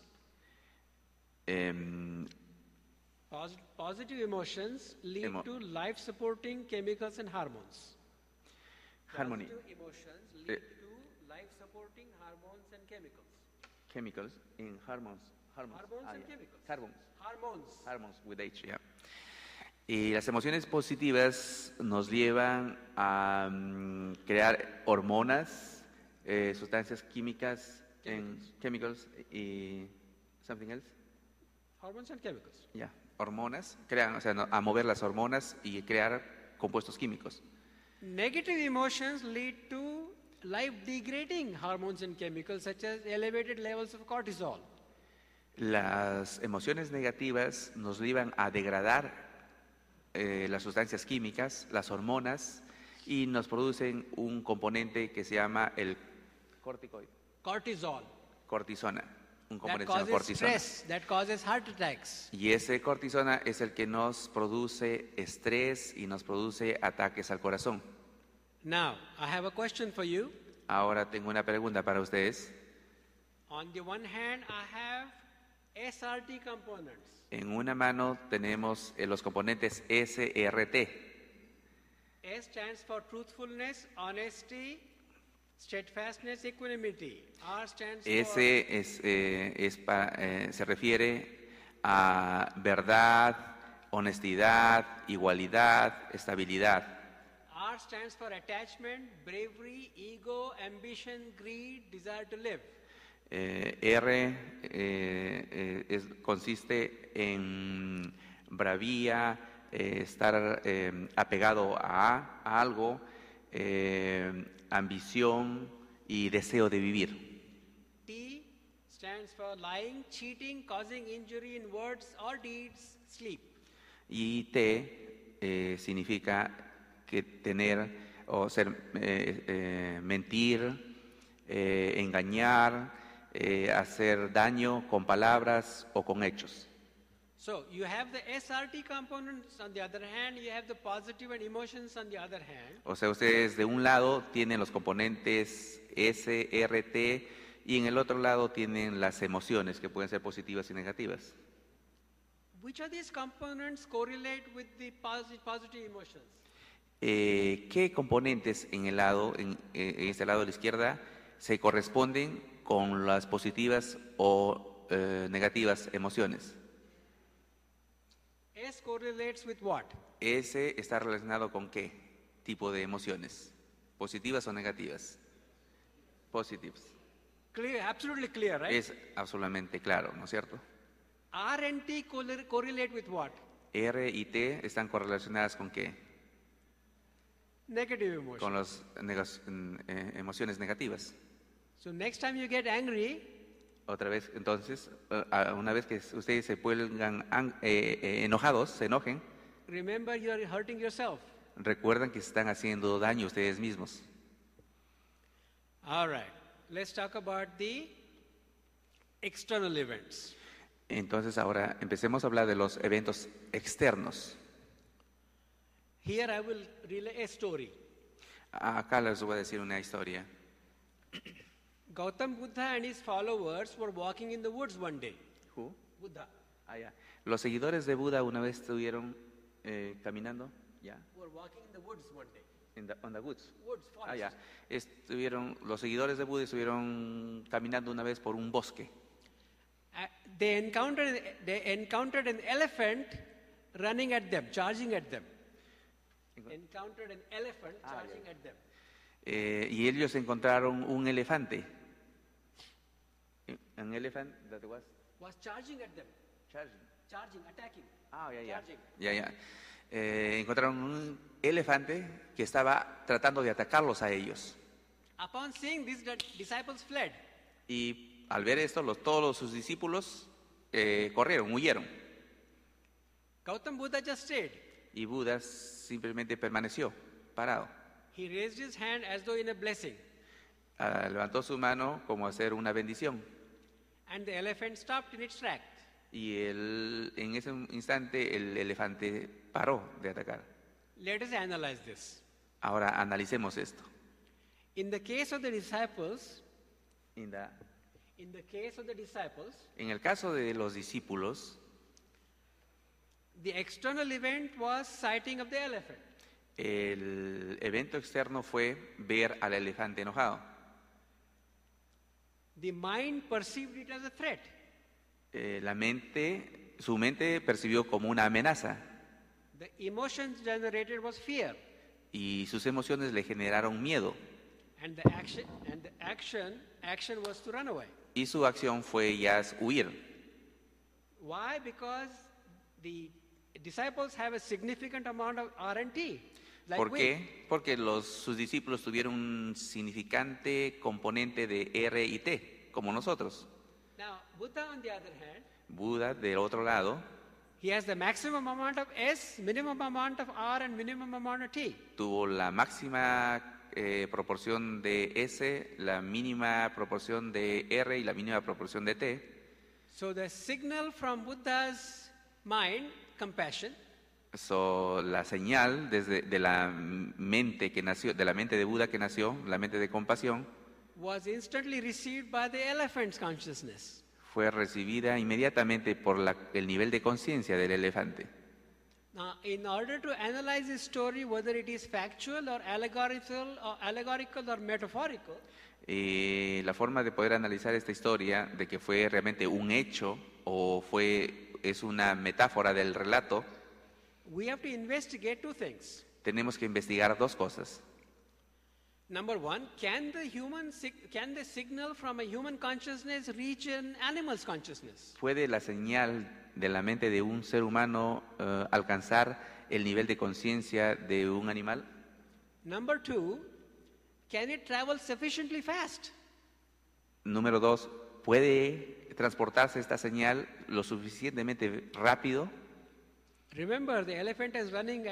Positive emotions lead to life-supporting chemicals and hormones. Harmony. Positive emotions lead to life-supporting hormones and chemicals. Chemicals in hormones. Hormones and chemicals. Hormones. Hormones with H, yeah. Y las emociones positivas nos llevan a crear hormonas, sustancias químicas, chemicals y something else. Hormones and chemicals. Ya, hormonas, crean, o sea, a mover las hormonas y crear compuestos químicos. Negative emotions lead to life-degrading hormones and chemicals such as elevated levels of cortisol. Las emociones negativas nos llevan a degradar las sustancias químicas, las hormonas, y nos producen un componente que se llama el corticoide. Cortisona, un componente que se llama cortisona. Stress, that causes heart attacks. Y ese cortisona es el que nos produce estrés y nos produce ataques al corazón. Now, I have a question for you. Ahora tengo una pregunta para ustedes. On the one hand, I have SRT components. En una mano tenemos los componentes SRT. S stands for truthfulness, honesty, steadfastness, equanimity. R stands for Se refiere a verdad, honestidad, igualdad, estabilidad. R stands for attachment, bravery, ego, ambition, greed, desire to live. Consiste en bravía, estar apegado a algo, ambición y deseo de vivir. T stands for lying, cheating, causing injury in words or deeds, sleep. Y T significa que tener o ser, mentir, engañar, hacer daño con palabras o con hechos. So you have the SRT components on the other hand, you have the positive and emotions on the other hand. O sea, ustedes de un lado tienen los componentes SRT y en el otro lado tienen las emociones que pueden ser positivas y negativas. Which of these components correlate with the positive emotions? ¿Qué componentes en este lado de la izquierda se corresponden con las positivas o negativas emociones? S correlates with what? S está relacionado con qué tipo de emociones, positivas o negativas. Positives. Clear, absolutely clear, right? Es absolutamente claro, ¿no es cierto? R and T correlate with what? R y T están correlacionadas con qué? Negative emotions. Con las emociones negativas. So next time you get angry, Otra vez, entonces, una vez que ustedes se vuelvan enojados, se enojen, remember you are hurting yourself. recuerdan que se están haciendo daño ustedes mismos. All right. Let's talk about the external events. Entonces ahora empecemos a hablar de los eventos externos. Here I will relay a story. Acá les voy a decir una historia. Gautam Buddha and his followers were walking in the woods one day. Who? Buddha. Ya. Los seguidores de Buda una vez estuvieron caminando, ya, Were walking in the woods one day. on the woods. Woods, forest. Ya. Los seguidores de Buda estuvieron caminando una vez por un bosque. They encountered an elephant running at them, charging at them. Encountered an elephant charging at them. Y ellos encontraron un elefante. An elephant that Was charging at them. Charging, attacking. Charging. Ya. Encontraron un elefante que estaba tratando de atacarlos a ellos. Upon seeing this, the disciples fled. Y al ver esto, todos sus discípulos corrieron, huyeron. Gautam Buddha just stayed. Y Buda simplemente permaneció parado. He raised his hand as though in a blessing. Levantó su mano como hacer una bendición. And the elephant stopped in its track. Y en ese instante el elefante paró de atacar. Let us analyze this. Ahora analicemos esto. In the case of the disciples, En el caso de los discípulos, the external event was sighting of the elephant. el evento externo fue ver al elefante enojado. the mind perceived it as a threat. Su mente percibió como una amenaza The emotions generated was fear, y sus emociones le generaron miedo and the action was to run away. y su acción fue ya huir. Why? Because the disciples have a significant amount of R&T. Like ¿Por we. qué? Porque sus discípulos tuvieron un significante componente de R y T, como nosotros. Now, Buddha, on the other hand, Buda, del otro lado, he has the maximum amount of S, minimum amount of R, and minimum amount of T. tuvo la máxima proporción de S, la mínima proporción de R y la mínima proporción de T. So the signal from Buddha's mind, compassion, La señal de la mente que nació, de la mente de Buda que nació, la mente de compasión, was instantly received by the elephant's consciousness. fue recibida inmediatamente por el nivel de conciencia del elefante. Now, in order to analyze this story, whether it is factual or allegorical or metaphorical, La forma de poder analizar esta historia, de que fue realmente un hecho o es una metáfora del relato, we have to investigate two things. tenemos que investigar dos cosas. Number one, can the signal from a human consciousness reach an animal's consciousness? ¿Puede la señal de la mente de un ser humano alcanzar el nivel de conciencia de un animal? Number two, can it travel sufficiently fast? Número dos, ¿puede transportarse esta señal lo suficientemente rápido? Remember, the elephant is running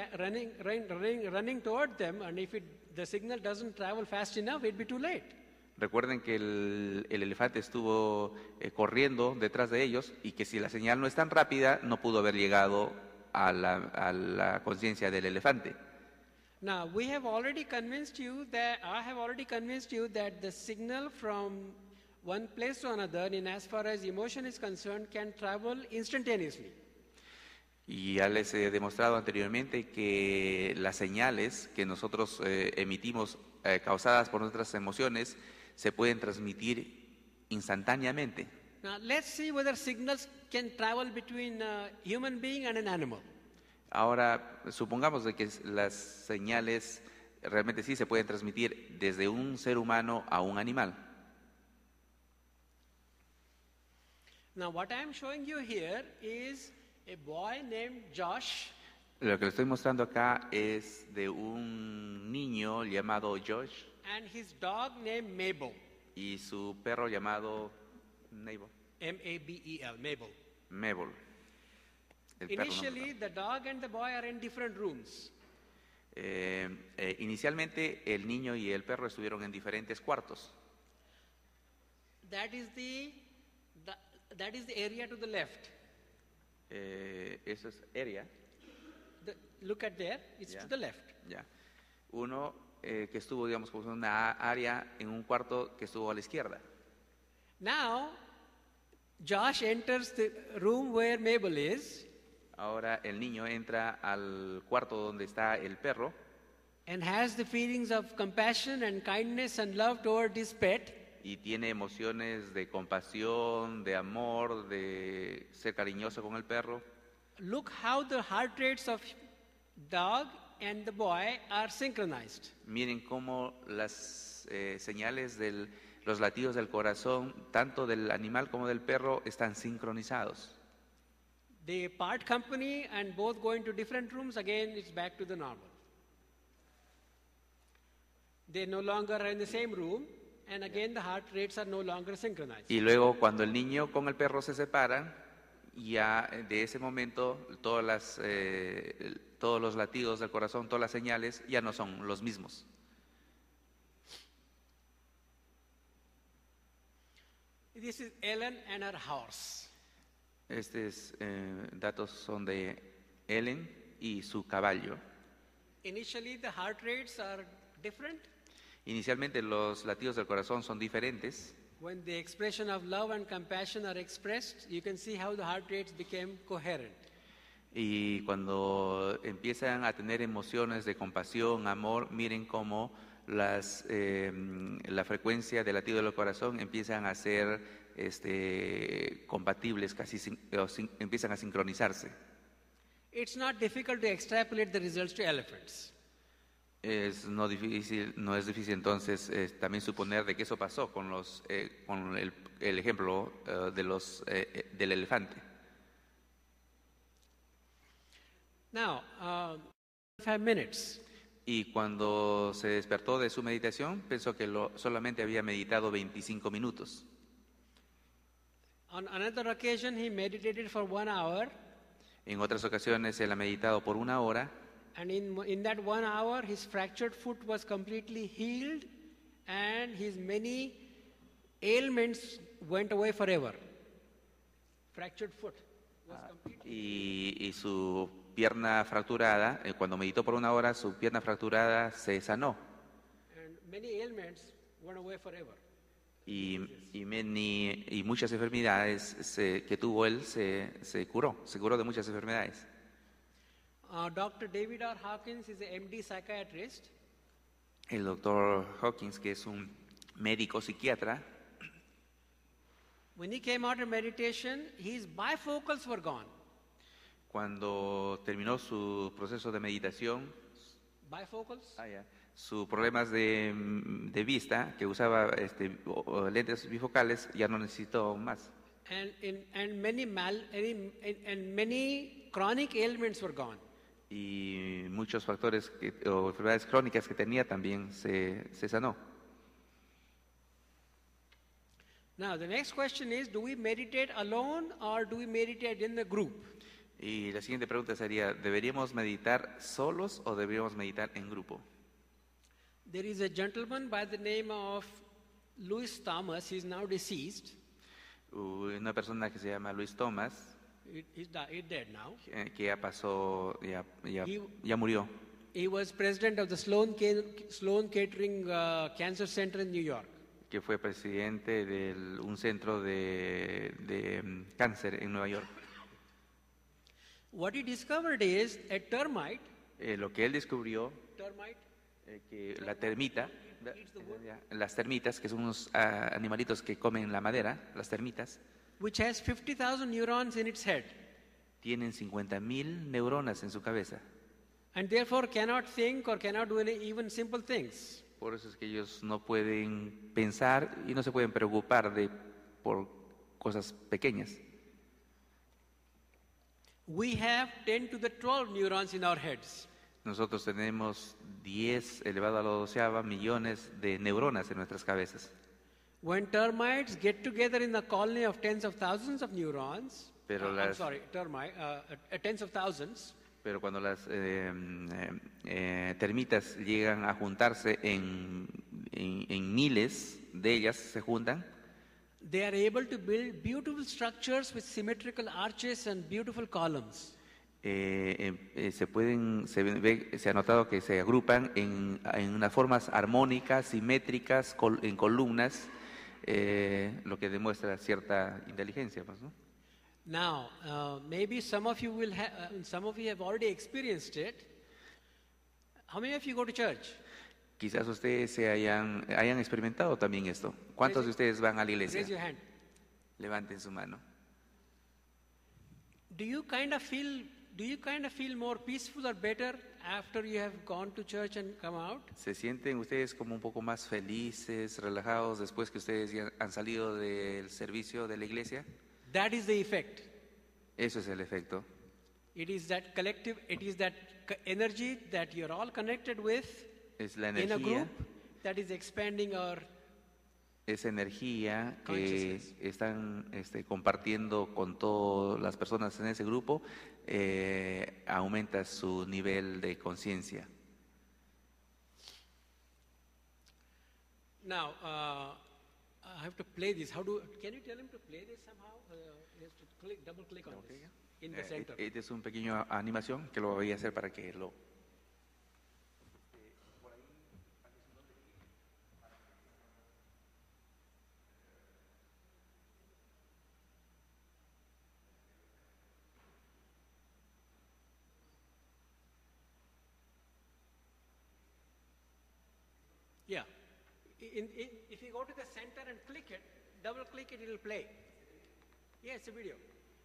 toward them, and if the signal doesn't travel fast enough, it'd be too late. Recuerden que el elefante estuvo corriendo detrás de ellos y que si la señal no es tan rápida, no pudo haber llegado a la conciencia del elefante. Now, I have already convinced you that the signal from one place to another, in as far as emotion is concerned, can travel instantaneously. Y ya les he demostrado anteriormente que las señales que nosotros emitimos causadas por nuestras emociones se pueden transmitir instantáneamente. Now, let's see whether signals can travel between a human being and an animal. Ahora, supongamos de que las señales realmente sí se pueden transmitir desde un ser humano a un animal. Now, what I am showing you here is a boy named Josh. Lo que le estoy mostrando acá es de un niño llamado Josh And his dog named Mabel. y su perro llamado Mabel. M-A-B-E-L, Mabel. Mabel. El perro, Initially, the dog and the boy are in different rooms. Inicialmente el niño y el perro estuvieron en diferentes cuartos. That is the area to the left. Eso es area. Look at there, it's Yeah. to the left. Ya. Uno que estuvo, digamos, como una área en un cuarto que estuvo a la izquierda. Now, Josh enters the room where Mabel is Ahora el niño entra al cuarto donde está el perro and has the feelings of compassion and kindness and love toward his pet. y tiene emociones de compasión, de amor, de ser cariñoso con el perro. Look how the heart rates of dog and the boy are synchronized. Miren cómo las señales los latidos del corazón, tanto del animal como del perro, están sincronizados. They part company and both go into different rooms. Again, it's back to the normal. They no longer are in the same room, and again the heart rates are no longer synchronized. Y luego cuando el niño con el perro se separan, ya de ese momento todos los latidos del corazón, todas las señales ya no son los mismos. This is Ellen and her horse. Estos datos son de Ellen y su caballo. Initially, the heart rates are different. Inicialmente los latidos del corazón son diferentes. When the expression of love and compassion are expressed, you can see how the heart rates became coherent. Y cuando empiezan a tener emociones de compasión, amor, miren cómo la frecuencia del latido del corazón empiezan a ser compatibles, empiezan a sincronizarse. It's not difficult to extrapolate the results to elephants. No es difícil entonces también suponer de que eso pasó con el ejemplo del elefante. Now, 5 minutes. Y cuando se despertó de su meditación, pensó que solamente había meditado 25 minutos. On another occasion, he meditated for 1 hour. En otras ocasiones, él ha meditado por 1 hora. And in that 1 hour, his fractured foot was completely healed, and his many ailments went away forever. Fractured foot was completely. Y su pierna fracturada, cuando meditó por 1 hora, su pierna fracturada se sanó. And many ailments went away forever. Y muchas enfermedades que tuvo él se curó de muchas enfermedades. Dr. David R. Hawkins is a MD psychiatrist. El doctor Hawkins, que es un médico psiquiatra, When he came out of meditation, his bifocals were gone. cuando terminó su proceso de meditación, Bifocals? sus problemas de vista, que usaba lentes bifocales, ya no necesitó más. And many chronic ailments were gone. Y muchos factores o enfermedades crónicas que tenía también se sanó. Now, the next question is, do we meditate alone or do we meditate in the group? Y la siguiente pregunta sería, ¿deberíamos meditar solos o deberíamos meditar en grupo? There is a gentleman by the name of Louis Thomas. He's now deceased. Una persona que se llama Luis Thomas, He's dead now. que ya murió. He was president of the Sloan Kettering Cancer Center in New York. Que fue presidente de un centro de cáncer en Nueva York. What he discovered is a termite. Lo que él descubrió, que la termita, las termitas, que son unos animalitos que comen la madera, las termitas, Which has 50,000 neurons in its head, tienen 50.000 neuronas en su cabeza. and therefore cannot think or cannot do any even simple things. Por eso es que ellos no pueden pensar y no se pueden preocupar por cosas pequeñas. We have 10 to the 12 neurons in our heads. Nosotros tenemos 10 elevado a la 12ª millones de neuronas en nuestras cabezas. When termites get together in a colony of tens of thousands of neurons, tens of thousands, pero cuando las termitas llegan a juntarse en miles de ellas, se juntan, they are able to build beautiful structures with symmetrical arches and beautiful columns. se ha notado que se agrupan en unas formas armónicas, simétricas, en columnas, lo que demuestra cierta inteligencia, pues, ¿no? Now, maybe some of you have already experienced it. How many of you go to church? Quizás ustedes hayan experimentado también esto. ¿Cuántos de ustedes van a la iglesia? Raise your hand. Levanten su mano. Do you kind of feel more peaceful or better after you have gone to church and come out? ¿Se sienten ustedes como un poco más felices, relajados después que ustedes ya han salido del servicio de la iglesia? That is the effect. Eso es el efecto. It is that energy that you're all connected with Es la in a energía, group that is expanding our esa energía que consciousness. están compartiendo con todas las personas en ese grupo, aumenta su nivel de conciencia. Now, I have to play this. Can you tell him to play this somehow? He has to double click on this in the center. Este es un pequeño animación que lo voy a hacer para que lo... If you go to the center and click it, double click it, it'll play. Yeah, it's a video.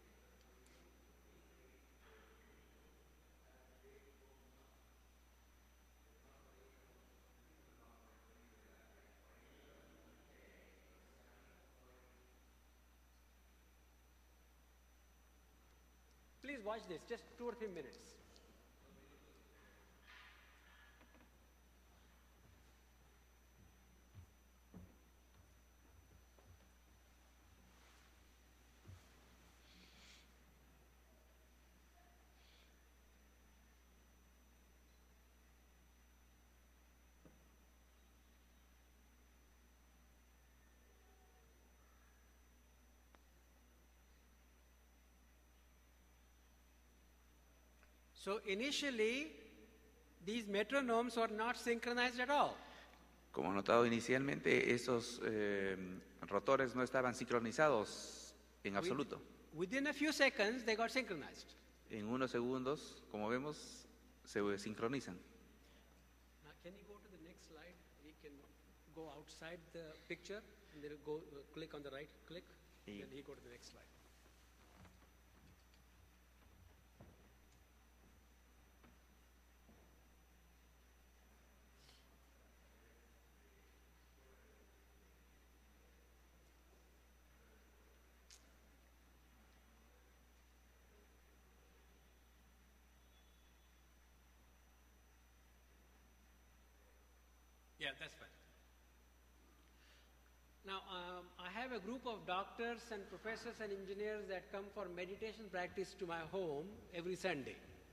Please watch this, just 2 or 3 minutes. So initially, these metronomes were not synchronized at all. Como notado inicialmente, esos rotores no estaban sincronizados en absoluto. Within a few seconds, they got synchronized. En unos segundos, como vemos, se sincronizan. Now, can you go to the next slide? We can go outside the picture and then go click on the right click. Y- Then he go to the next slide. Yeah, that's fine. Now, I have a group of doctors and professors and engineers that come for meditation practice to my home every Sunday.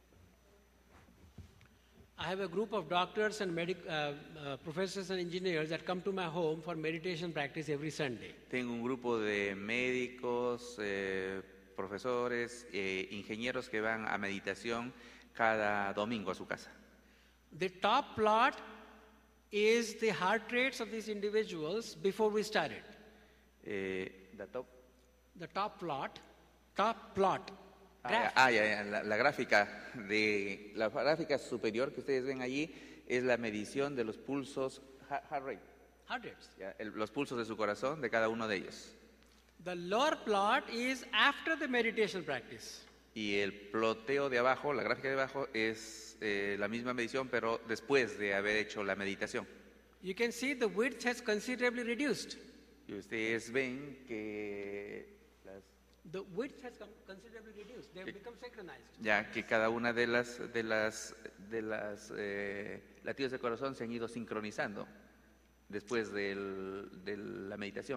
I have a group of doctors and professors and engineers that come to my home for meditation practice every Sunday. Tengo un grupo de médicos, profesores, ingenieros que van a meditación cada domingo a su casa. The top plot is the heart rates of these individuals before we started. The top. The top plot, graph. La gráfica superior que ustedes ven allí es la medición de los pulsos, heart rate, Heart rates. los pulsos de su corazón de cada uno de ellos. The lower plot is after the meditation practice. Y el ploteo de abajo, la gráfica de abajo, es la misma medición, pero después de haber hecho la meditación. You can see the width has considerably reduced. Y ustedes ven que The width has considerably reduced. They have become synchronized. ya que cada una de las latidos de corazón se han ido sincronizando después de la meditación.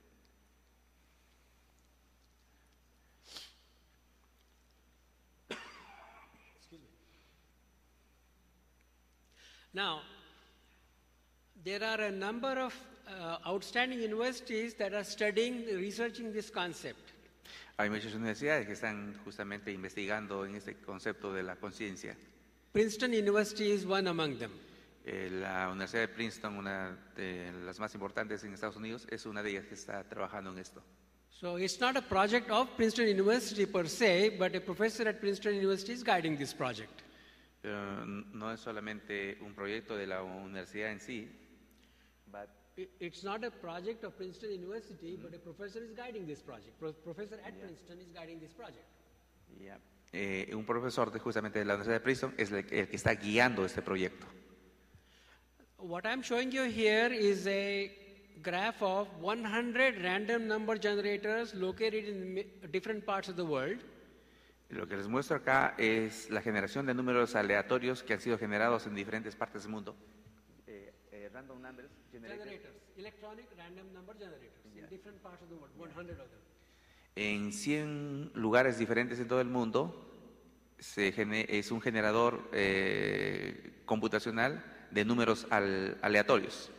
Now, there are a number of outstanding universities that are studying, researching this concept. Hay muchas universidades que están justamente investigando en este concepto de la conciencia. Princeton University is one among them. La Universidad de Princeton, una de las más importantes en Estados Unidos, es una de ellas que está trabajando en esto. So it's not a project of Princeton University per se, but a professor at Princeton University is guiding this project. Pero no es solamente un proyecto de la universidad en sí, It's not a project of Princeton University, but a professor is guiding this project. Professor at Princeton is guiding this project. un profesor justamente de la Universidad de Princeton es el que está guiando este proyecto. What I'm showing you here is a graph of 100 random number generators located in different parts of the world. Lo que les muestro acá es la generación de números aleatorios que han sido generados en diferentes partes del mundo. Random numbers Generators, electronic random number generators in different parts of the world, 100 of them. En 100 lugares diferentes en todo el mundo es un generador computacional de números aleatorios.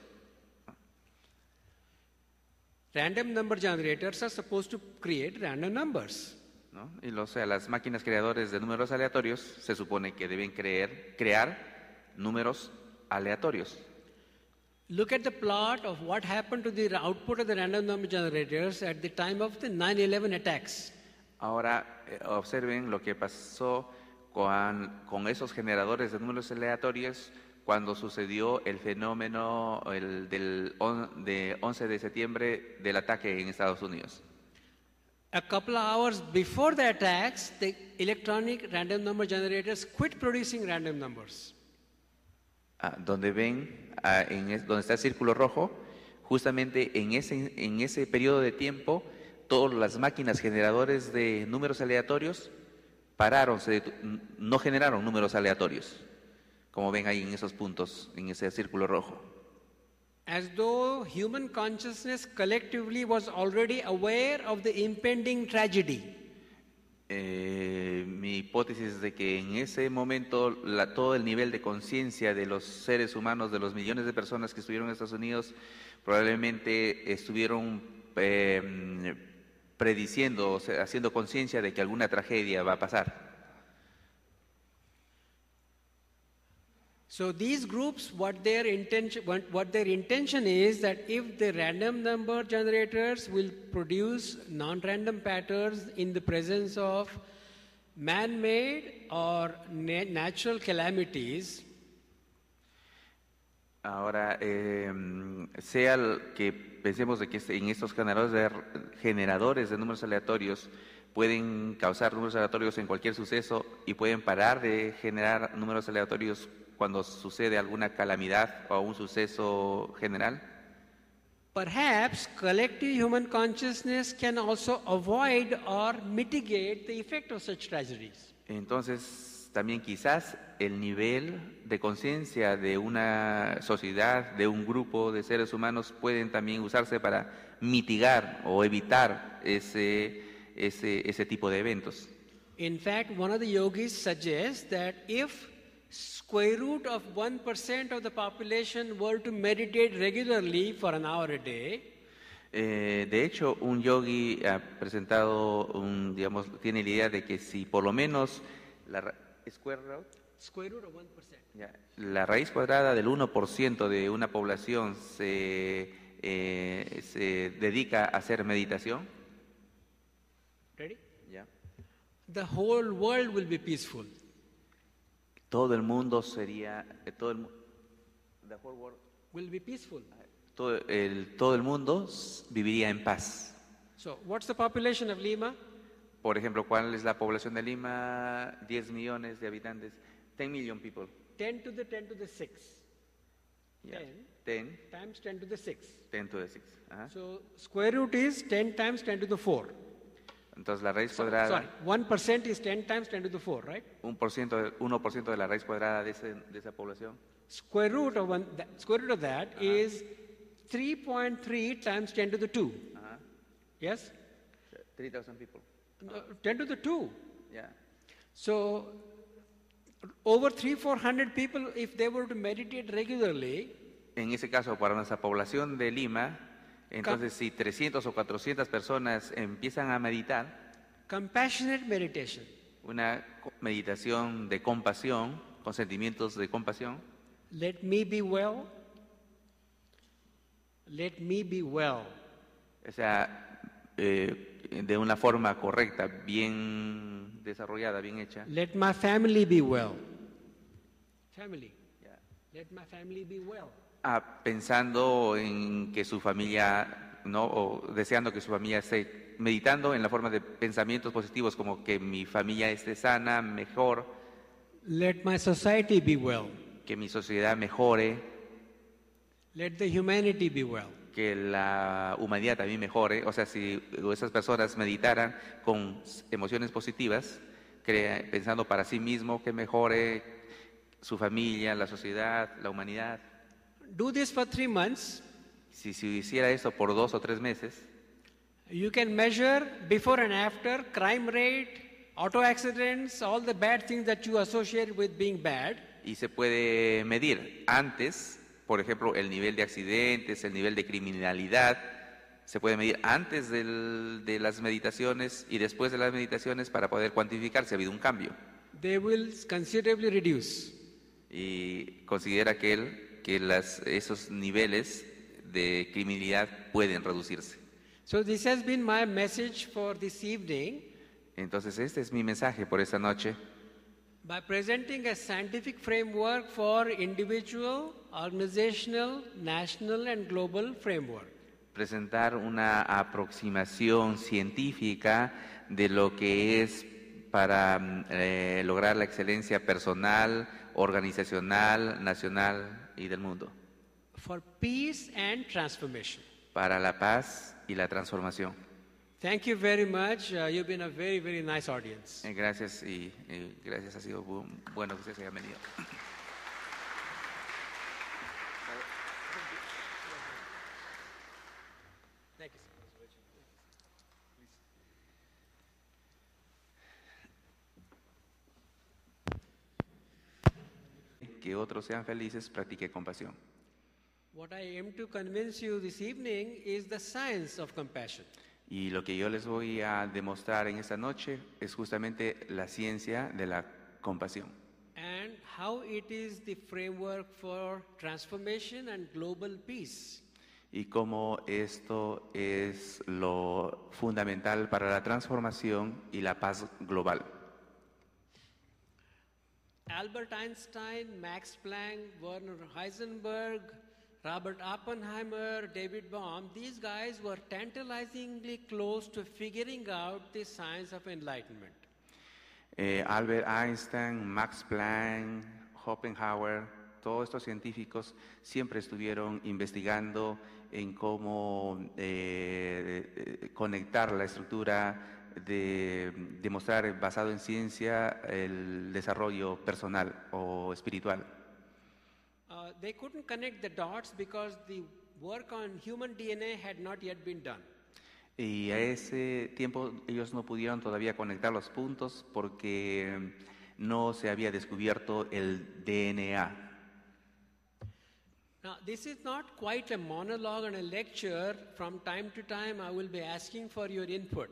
Random number generators are supposed to create random numbers. ¿No? Y las máquinas creadores de números aleatorios se supone que deben crear números aleatorios. Look at the plot of what happened to the output of the random number generators at the time of the 9/11 attacks. Ahora observen lo que pasó con esos generadores de números aleatorios cuando sucedió el fenómeno de 11 de septiembre del ataque en Estados Unidos. A couple of hours before the attacks, the electronic random number generators quit producing random numbers. Donde ven, donde está el círculo rojo, justamente en ese periodo de tiempo, todas las máquinas generadoras de números aleatorios pararon, no generaron números aleatorios, como ven ahí en esos puntos, en ese círculo rojo. As though human consciousness collectively was already aware of the impending tragedy. Mi hipótesis es de que en ese momento todo el nivel de conciencia de los seres humanos, de los millones de personas que estuvieron en Estados Unidos, probablemente estuvieron prediciendo, o sea, haciendo conciencia de que alguna tragedia va a pasar. So these groups, what their intention is that if the random number generators will produce non-random patterns in the presence of man-made or natural calamities. Ahora, sea que pensemos de que en estos generadores de números aleatorios pueden causar números aleatorios en cualquier suceso y pueden parar de generar números aleatorios cuando sucede alguna calamidad o un suceso general. Perhaps collective human consciousness can also avoid or mitigate the effect of such tragedies. Entonces, también quizás el nivel de conciencia de una sociedad, de un grupo de seres humanos, pueden también usarse para mitigar o evitar ese tipo de eventos. In fact, one of the yogis suggests that if square root of 1% of the population were to meditate regularly for an hour a day. De hecho, un yogi ha presentado, tiene la idea de que si por lo menos Square root of 1%. La raíz cuadrada del 1% de una población se dedica a hacer meditación. Ready? Yeah. The whole world will be peaceful. Todo el mundo sería, the whole world, will be peaceful. Todo el mundo viviría en paz. So, what's the population of Lima? Por ejemplo, ¿cuál es la población de Lima? 10 millones de habitantes. 10 million people. 10 to the 10 to the 6. Yeah. 10 10 times 10 to the 6. 10 to the 6. So, square root is 10 times 10 to the 4. Entonces la raíz cuadrada. Sorry, 1% is 10 times 10 to the 4, right? 1% de la raíz cuadrada de esa población. Square root of that is 3.3 times 10 to the 2. Yes? 3,000 people. 10 to the 2. Yeah. So, over 300-400 people, if they were to meditate regularly. En ese caso, para nuestra población de Lima, entonces si 300 o 400 personas empiezan a meditar, compassionate meditation, una meditación de compasión, con sentimientos de compasión. Let me be well. Let me be well. O sea, de una forma correcta, bien desarrollada, bien hecha. Let my family be well. Family. Yeah. Let my family be well. Pensando en que su familia, ¿no? O deseando que su familia esté meditando en la forma de pensamientos positivos como que mi familia esté sana, mejor. Let my society be well. Que mi sociedad mejore. Let the humanity be well. Que la humanidad también mejore. O sea, si esas personas meditaran con emociones positivas, pensando para sí mismo que mejore su familia, la sociedad, la humanidad. Do this for 3 months. Si hiciera esto por 2 o 3 meses, you can measure before and after crime rate, auto accidents, all the bad things that you associate with being bad. Y se puede medir antes, por ejemplo, el nivel de accidentes, el nivel de criminalidad, se puede medir antes de las meditaciones y después de las meditaciones para poder cuantificar si ha habido un cambio. They will considerably reduce. Y considera que esos niveles de criminalidad pueden reducirse. So this has been my message for this evening. Entonces este es mi mensaje por esta noche. by presenting a scientific framework for individual, organizational, national, and global framework. Presentar una aproximación científica de lo que es para lograr la excelencia personal, organizacional, nacional y del mundo. For peace and transformation. Para la paz y la transformación. Thank you very much. You've been a very, very nice audience. Gracias y gracias, ha sido bueno que ustedes hayan venido. Thank you, sir. Que otros sean felices, practique compasión. What I aim to convince you this evening is the science of compassion. Y lo que yo les voy a demostrar en esta noche es justamente la ciencia de la compasión. And how it is the framework for transformation and global peace. Y cómo esto es lo fundamental para la transformación y la paz global. Albert Einstein, Max Planck, Werner Heisenberg, Robert Oppenheimer, David Bohm, these guys were tantalizingly close to figuring out the science of enlightenment. Albert Einstein, Max Planck, Oppenheimer, todos estos científicos siempre estuvieron investigando en cómo conectar la estructura de demostrar basado en ciencia el desarrollo personal o espiritual. They couldn't connect the dots because the work on human DNA had not yet been done. Y a ese tiempo ellos no pudieron todavía conectar los puntos porque no se había descubierto el DNA. Now, this is not quite a monologue and a lecture. From time to time, I will be asking for your input.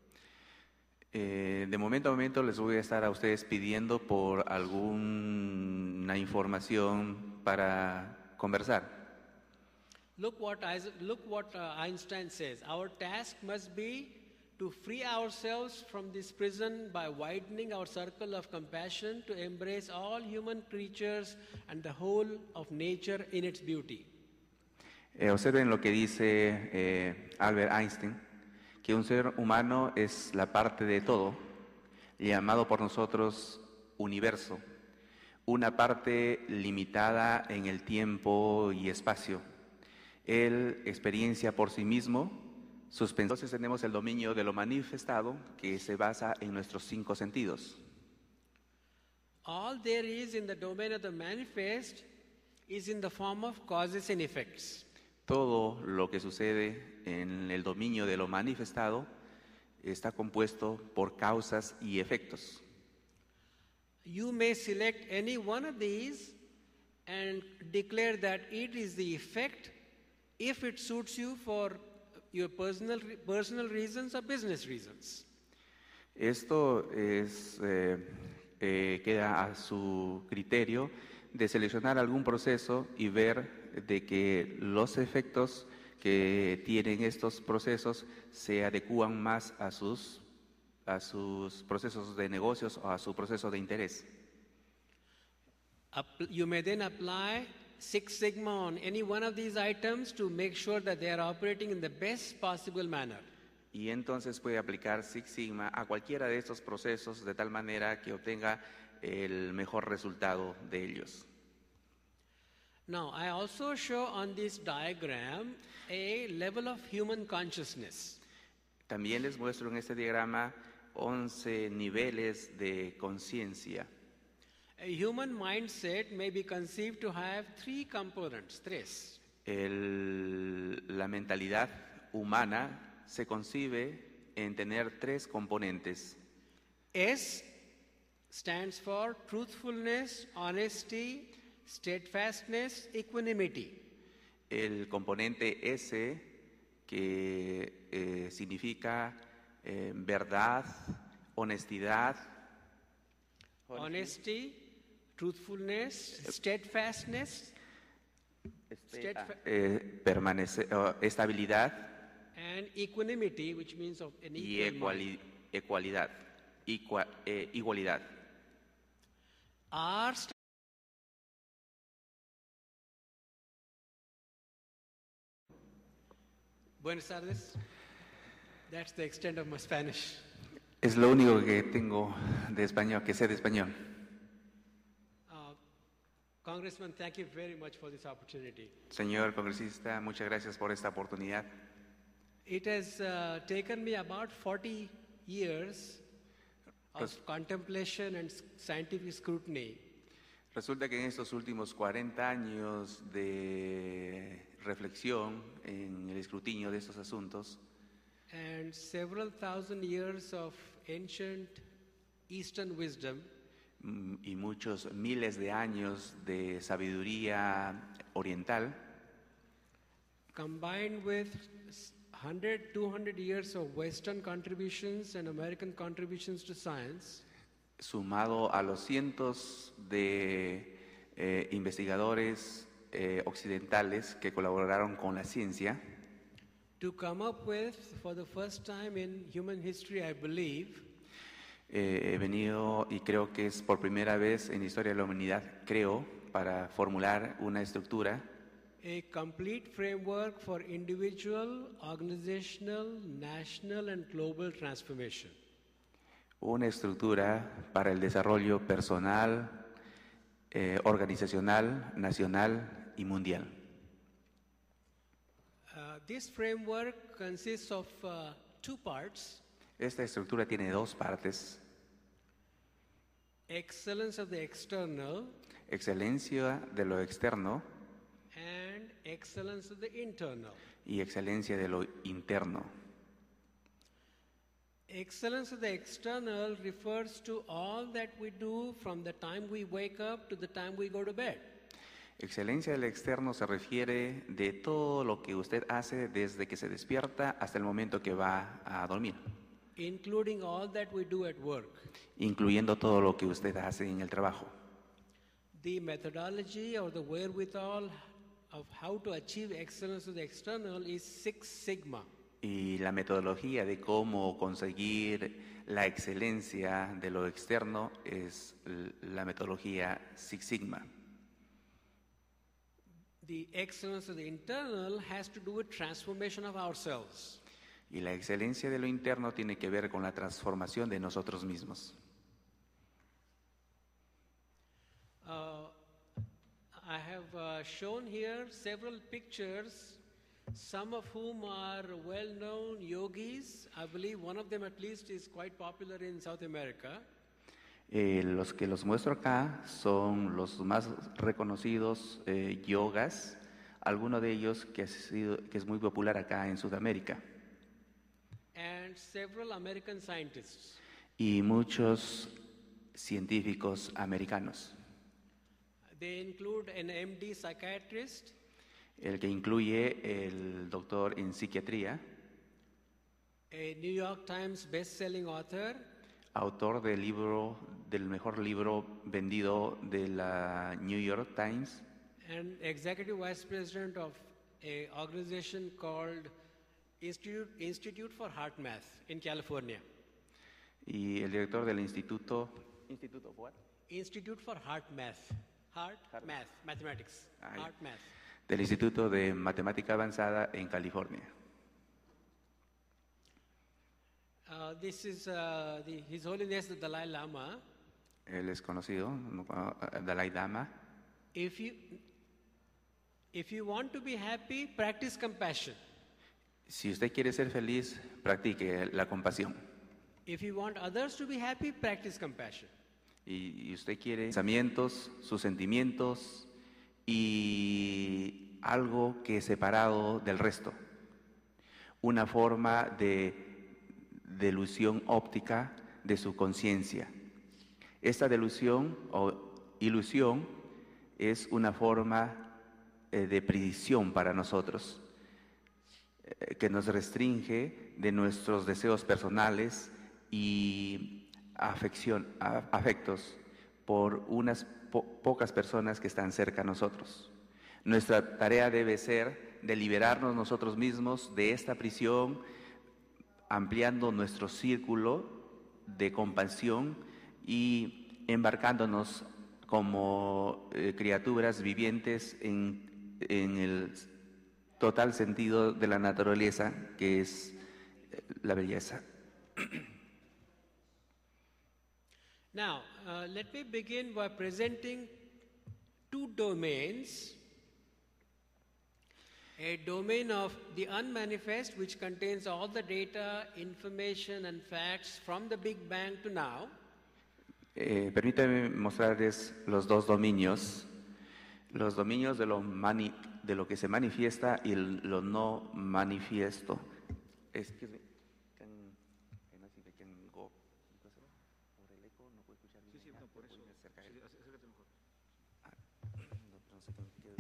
De momento a momento les voy a estar a ustedes pidiendo por alguna información para conversar. Look what Einstein says. Our task must be to free ourselves from this prison by widening our circle of compassion to embrace all human creatures and the whole of nature in its beauty. Observen lo que dice Albert Einstein, que un ser humano es la parte de todo, llamado por nosotros universo, una parte limitada en el tiempo y espacio. Él experiencia por sí mismo sus pensamientos. Entonces tenemos el dominio de lo manifestado, que se basa en nuestros 5 sentidos. All there is in the domain of the manifest is in the form of causes and effects. Todo lo que sucede en el dominio de lo manifestado está compuesto por causas y efectos. You may select any one of these and declare that it is the effect if it suits you for your personal reasons or business reasons. Esto es, queda a su criterio de seleccionar algún proceso y ver de que los efectos que tienen estos procesos se adecúan más a sus procesos de negocios o a su proceso de interés. You may then apply Six Sigma on any one of these items to make sure that they are operating in the best possible manner. Y entonces puede aplicar Six Sigma a cualquiera de estos procesos de tal manera que obtenga el mejor resultado de ellos. Now, I also show on this diagram a level of human consciousness. También les muestro en este diagrama 11 niveles de conciencia. A human mindset may be conceived to have 3 components, tres. La mentalidad humana se concibe en tener 3 componentes. S stands for truthfulness, honesty, steadfastness, equanimity. El componente S, que significa verdad, honestidad, Honesty, truthfulness, steadfastness, estabilidad and equanimity, which means of an y equal mind. igualdad. Our st- Buenas tardes. That's the extent of my Spanish. Es lo único que tengo de español, que sé de español. Congressman, thank you very much for this opportunity. Señor congresista, muchas gracias por esta oportunidad. It has taken me about 40 years of Pues- contemplation and scientific scrutiny Resulta que en estos últimos 40 años de reflexión en el escrutinio de estos asuntos and several thousand years of ancient Eastern wisdom, y muchos miles de años de sabiduría oriental, combined with 100, 200 years of Western contributions and American contributions to science, sumado a los cientos de investigadores occidentales que colaboraron con la ciencia, to come up with, for the first time in human history, I believe, he venido y creo que es por primera vez en la historia de la humanidad, creo, para formular una estructura, a complete framework for individual, organizational, national, and global transformation. una estructura para el desarrollo personal, organizacional, nacional y mundial. This framework consists of two parts: Esta estructura tiene dos partes: excellence of the external excelencia de lo externo and excellence of the internal. y excelencia de lo interno. Excellence of the external refers to all that we do from the time we wake up to the time we go to bed. Excelencia del externo se refiere de todo lo que usted hace desde que se despierta hasta el momento que va a dormir, Including all that we do at work. incluyendo todo lo que usted hace en el trabajo. The methodology or the wherewithal of how to achieve excellence of the external is Six Sigma. Y la metodología de cómo conseguir la excelencia de lo externo es la metodología Six Sigma. The excellence of the internal has to do with transformation of ourselves. Y la excelencia de lo interno tiene que ver con la transformación de nosotros mismos. I have shown here several pictures, some of whom are well-known yogis. I believe one of them at least is quite popular in South America. Los que los muestro acá son los más reconocidos yogas, alguno de ellos que es muy popular acá en Sudamérica, And several American scientists. y muchos científicos americanos, They include an MD psychiatrist, el que incluye el doctor en psiquiatría, a New York Times best-selling author, autor del mejor libro vendido de la New York Times, and executive vice president of an organization called Institute for Heart Math in California. y el director del Instituto Institute for Heart Math. Math, mathematics. Ay. Heart Math. del Instituto de Matemática Avanzada en California. This is His Holiness the Dalai Lama. Él es conocido, Dalai Lama. If you want to be happy, practice compassion. Si usted quiere ser feliz, practique la compasión. If you want others to be happy, practice compassion. Y usted quiere pensamientos, sus sentimientos y algo que es separado del resto. Una forma de delusión óptica de su conciencia. Esta delusión o ilusión es una forma de prisión para nosotros, que nos restringe de nuestros deseos personales y afectos por unas pocas personas que están cerca a nosotros. Nuestra tarea debe ser de liberarnos nosotros mismos de esta prisión, ampliando nuestro círculo de compasión y embarcándonos como criaturas vivientes en el total sentido de la naturaleza, que es la belleza. Now, let me begin by presenting two domains. A domain of the unmanifest, which contains all the data, information, and facts from the Big Bang to now. Permítanme mostrarles los dos dominios. Los dominios de lo que se manifiesta y lo no manifiesto. Excuse me. Can I see if I can go? Por el eco no puedo escuchar bien. Sí, no, por eso. Acércate Sí, acércate mejor. No sé con qué.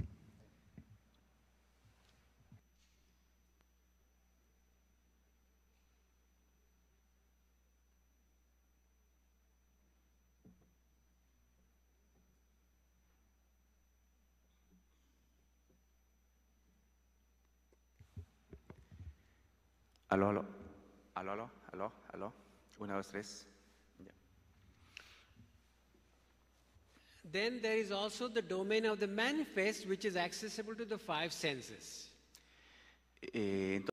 Aló, aló. Aló, aló, aló, aló. 1, 2, 3. Ya. Then there is also the domain of the manifest, which is accessible to the five senses.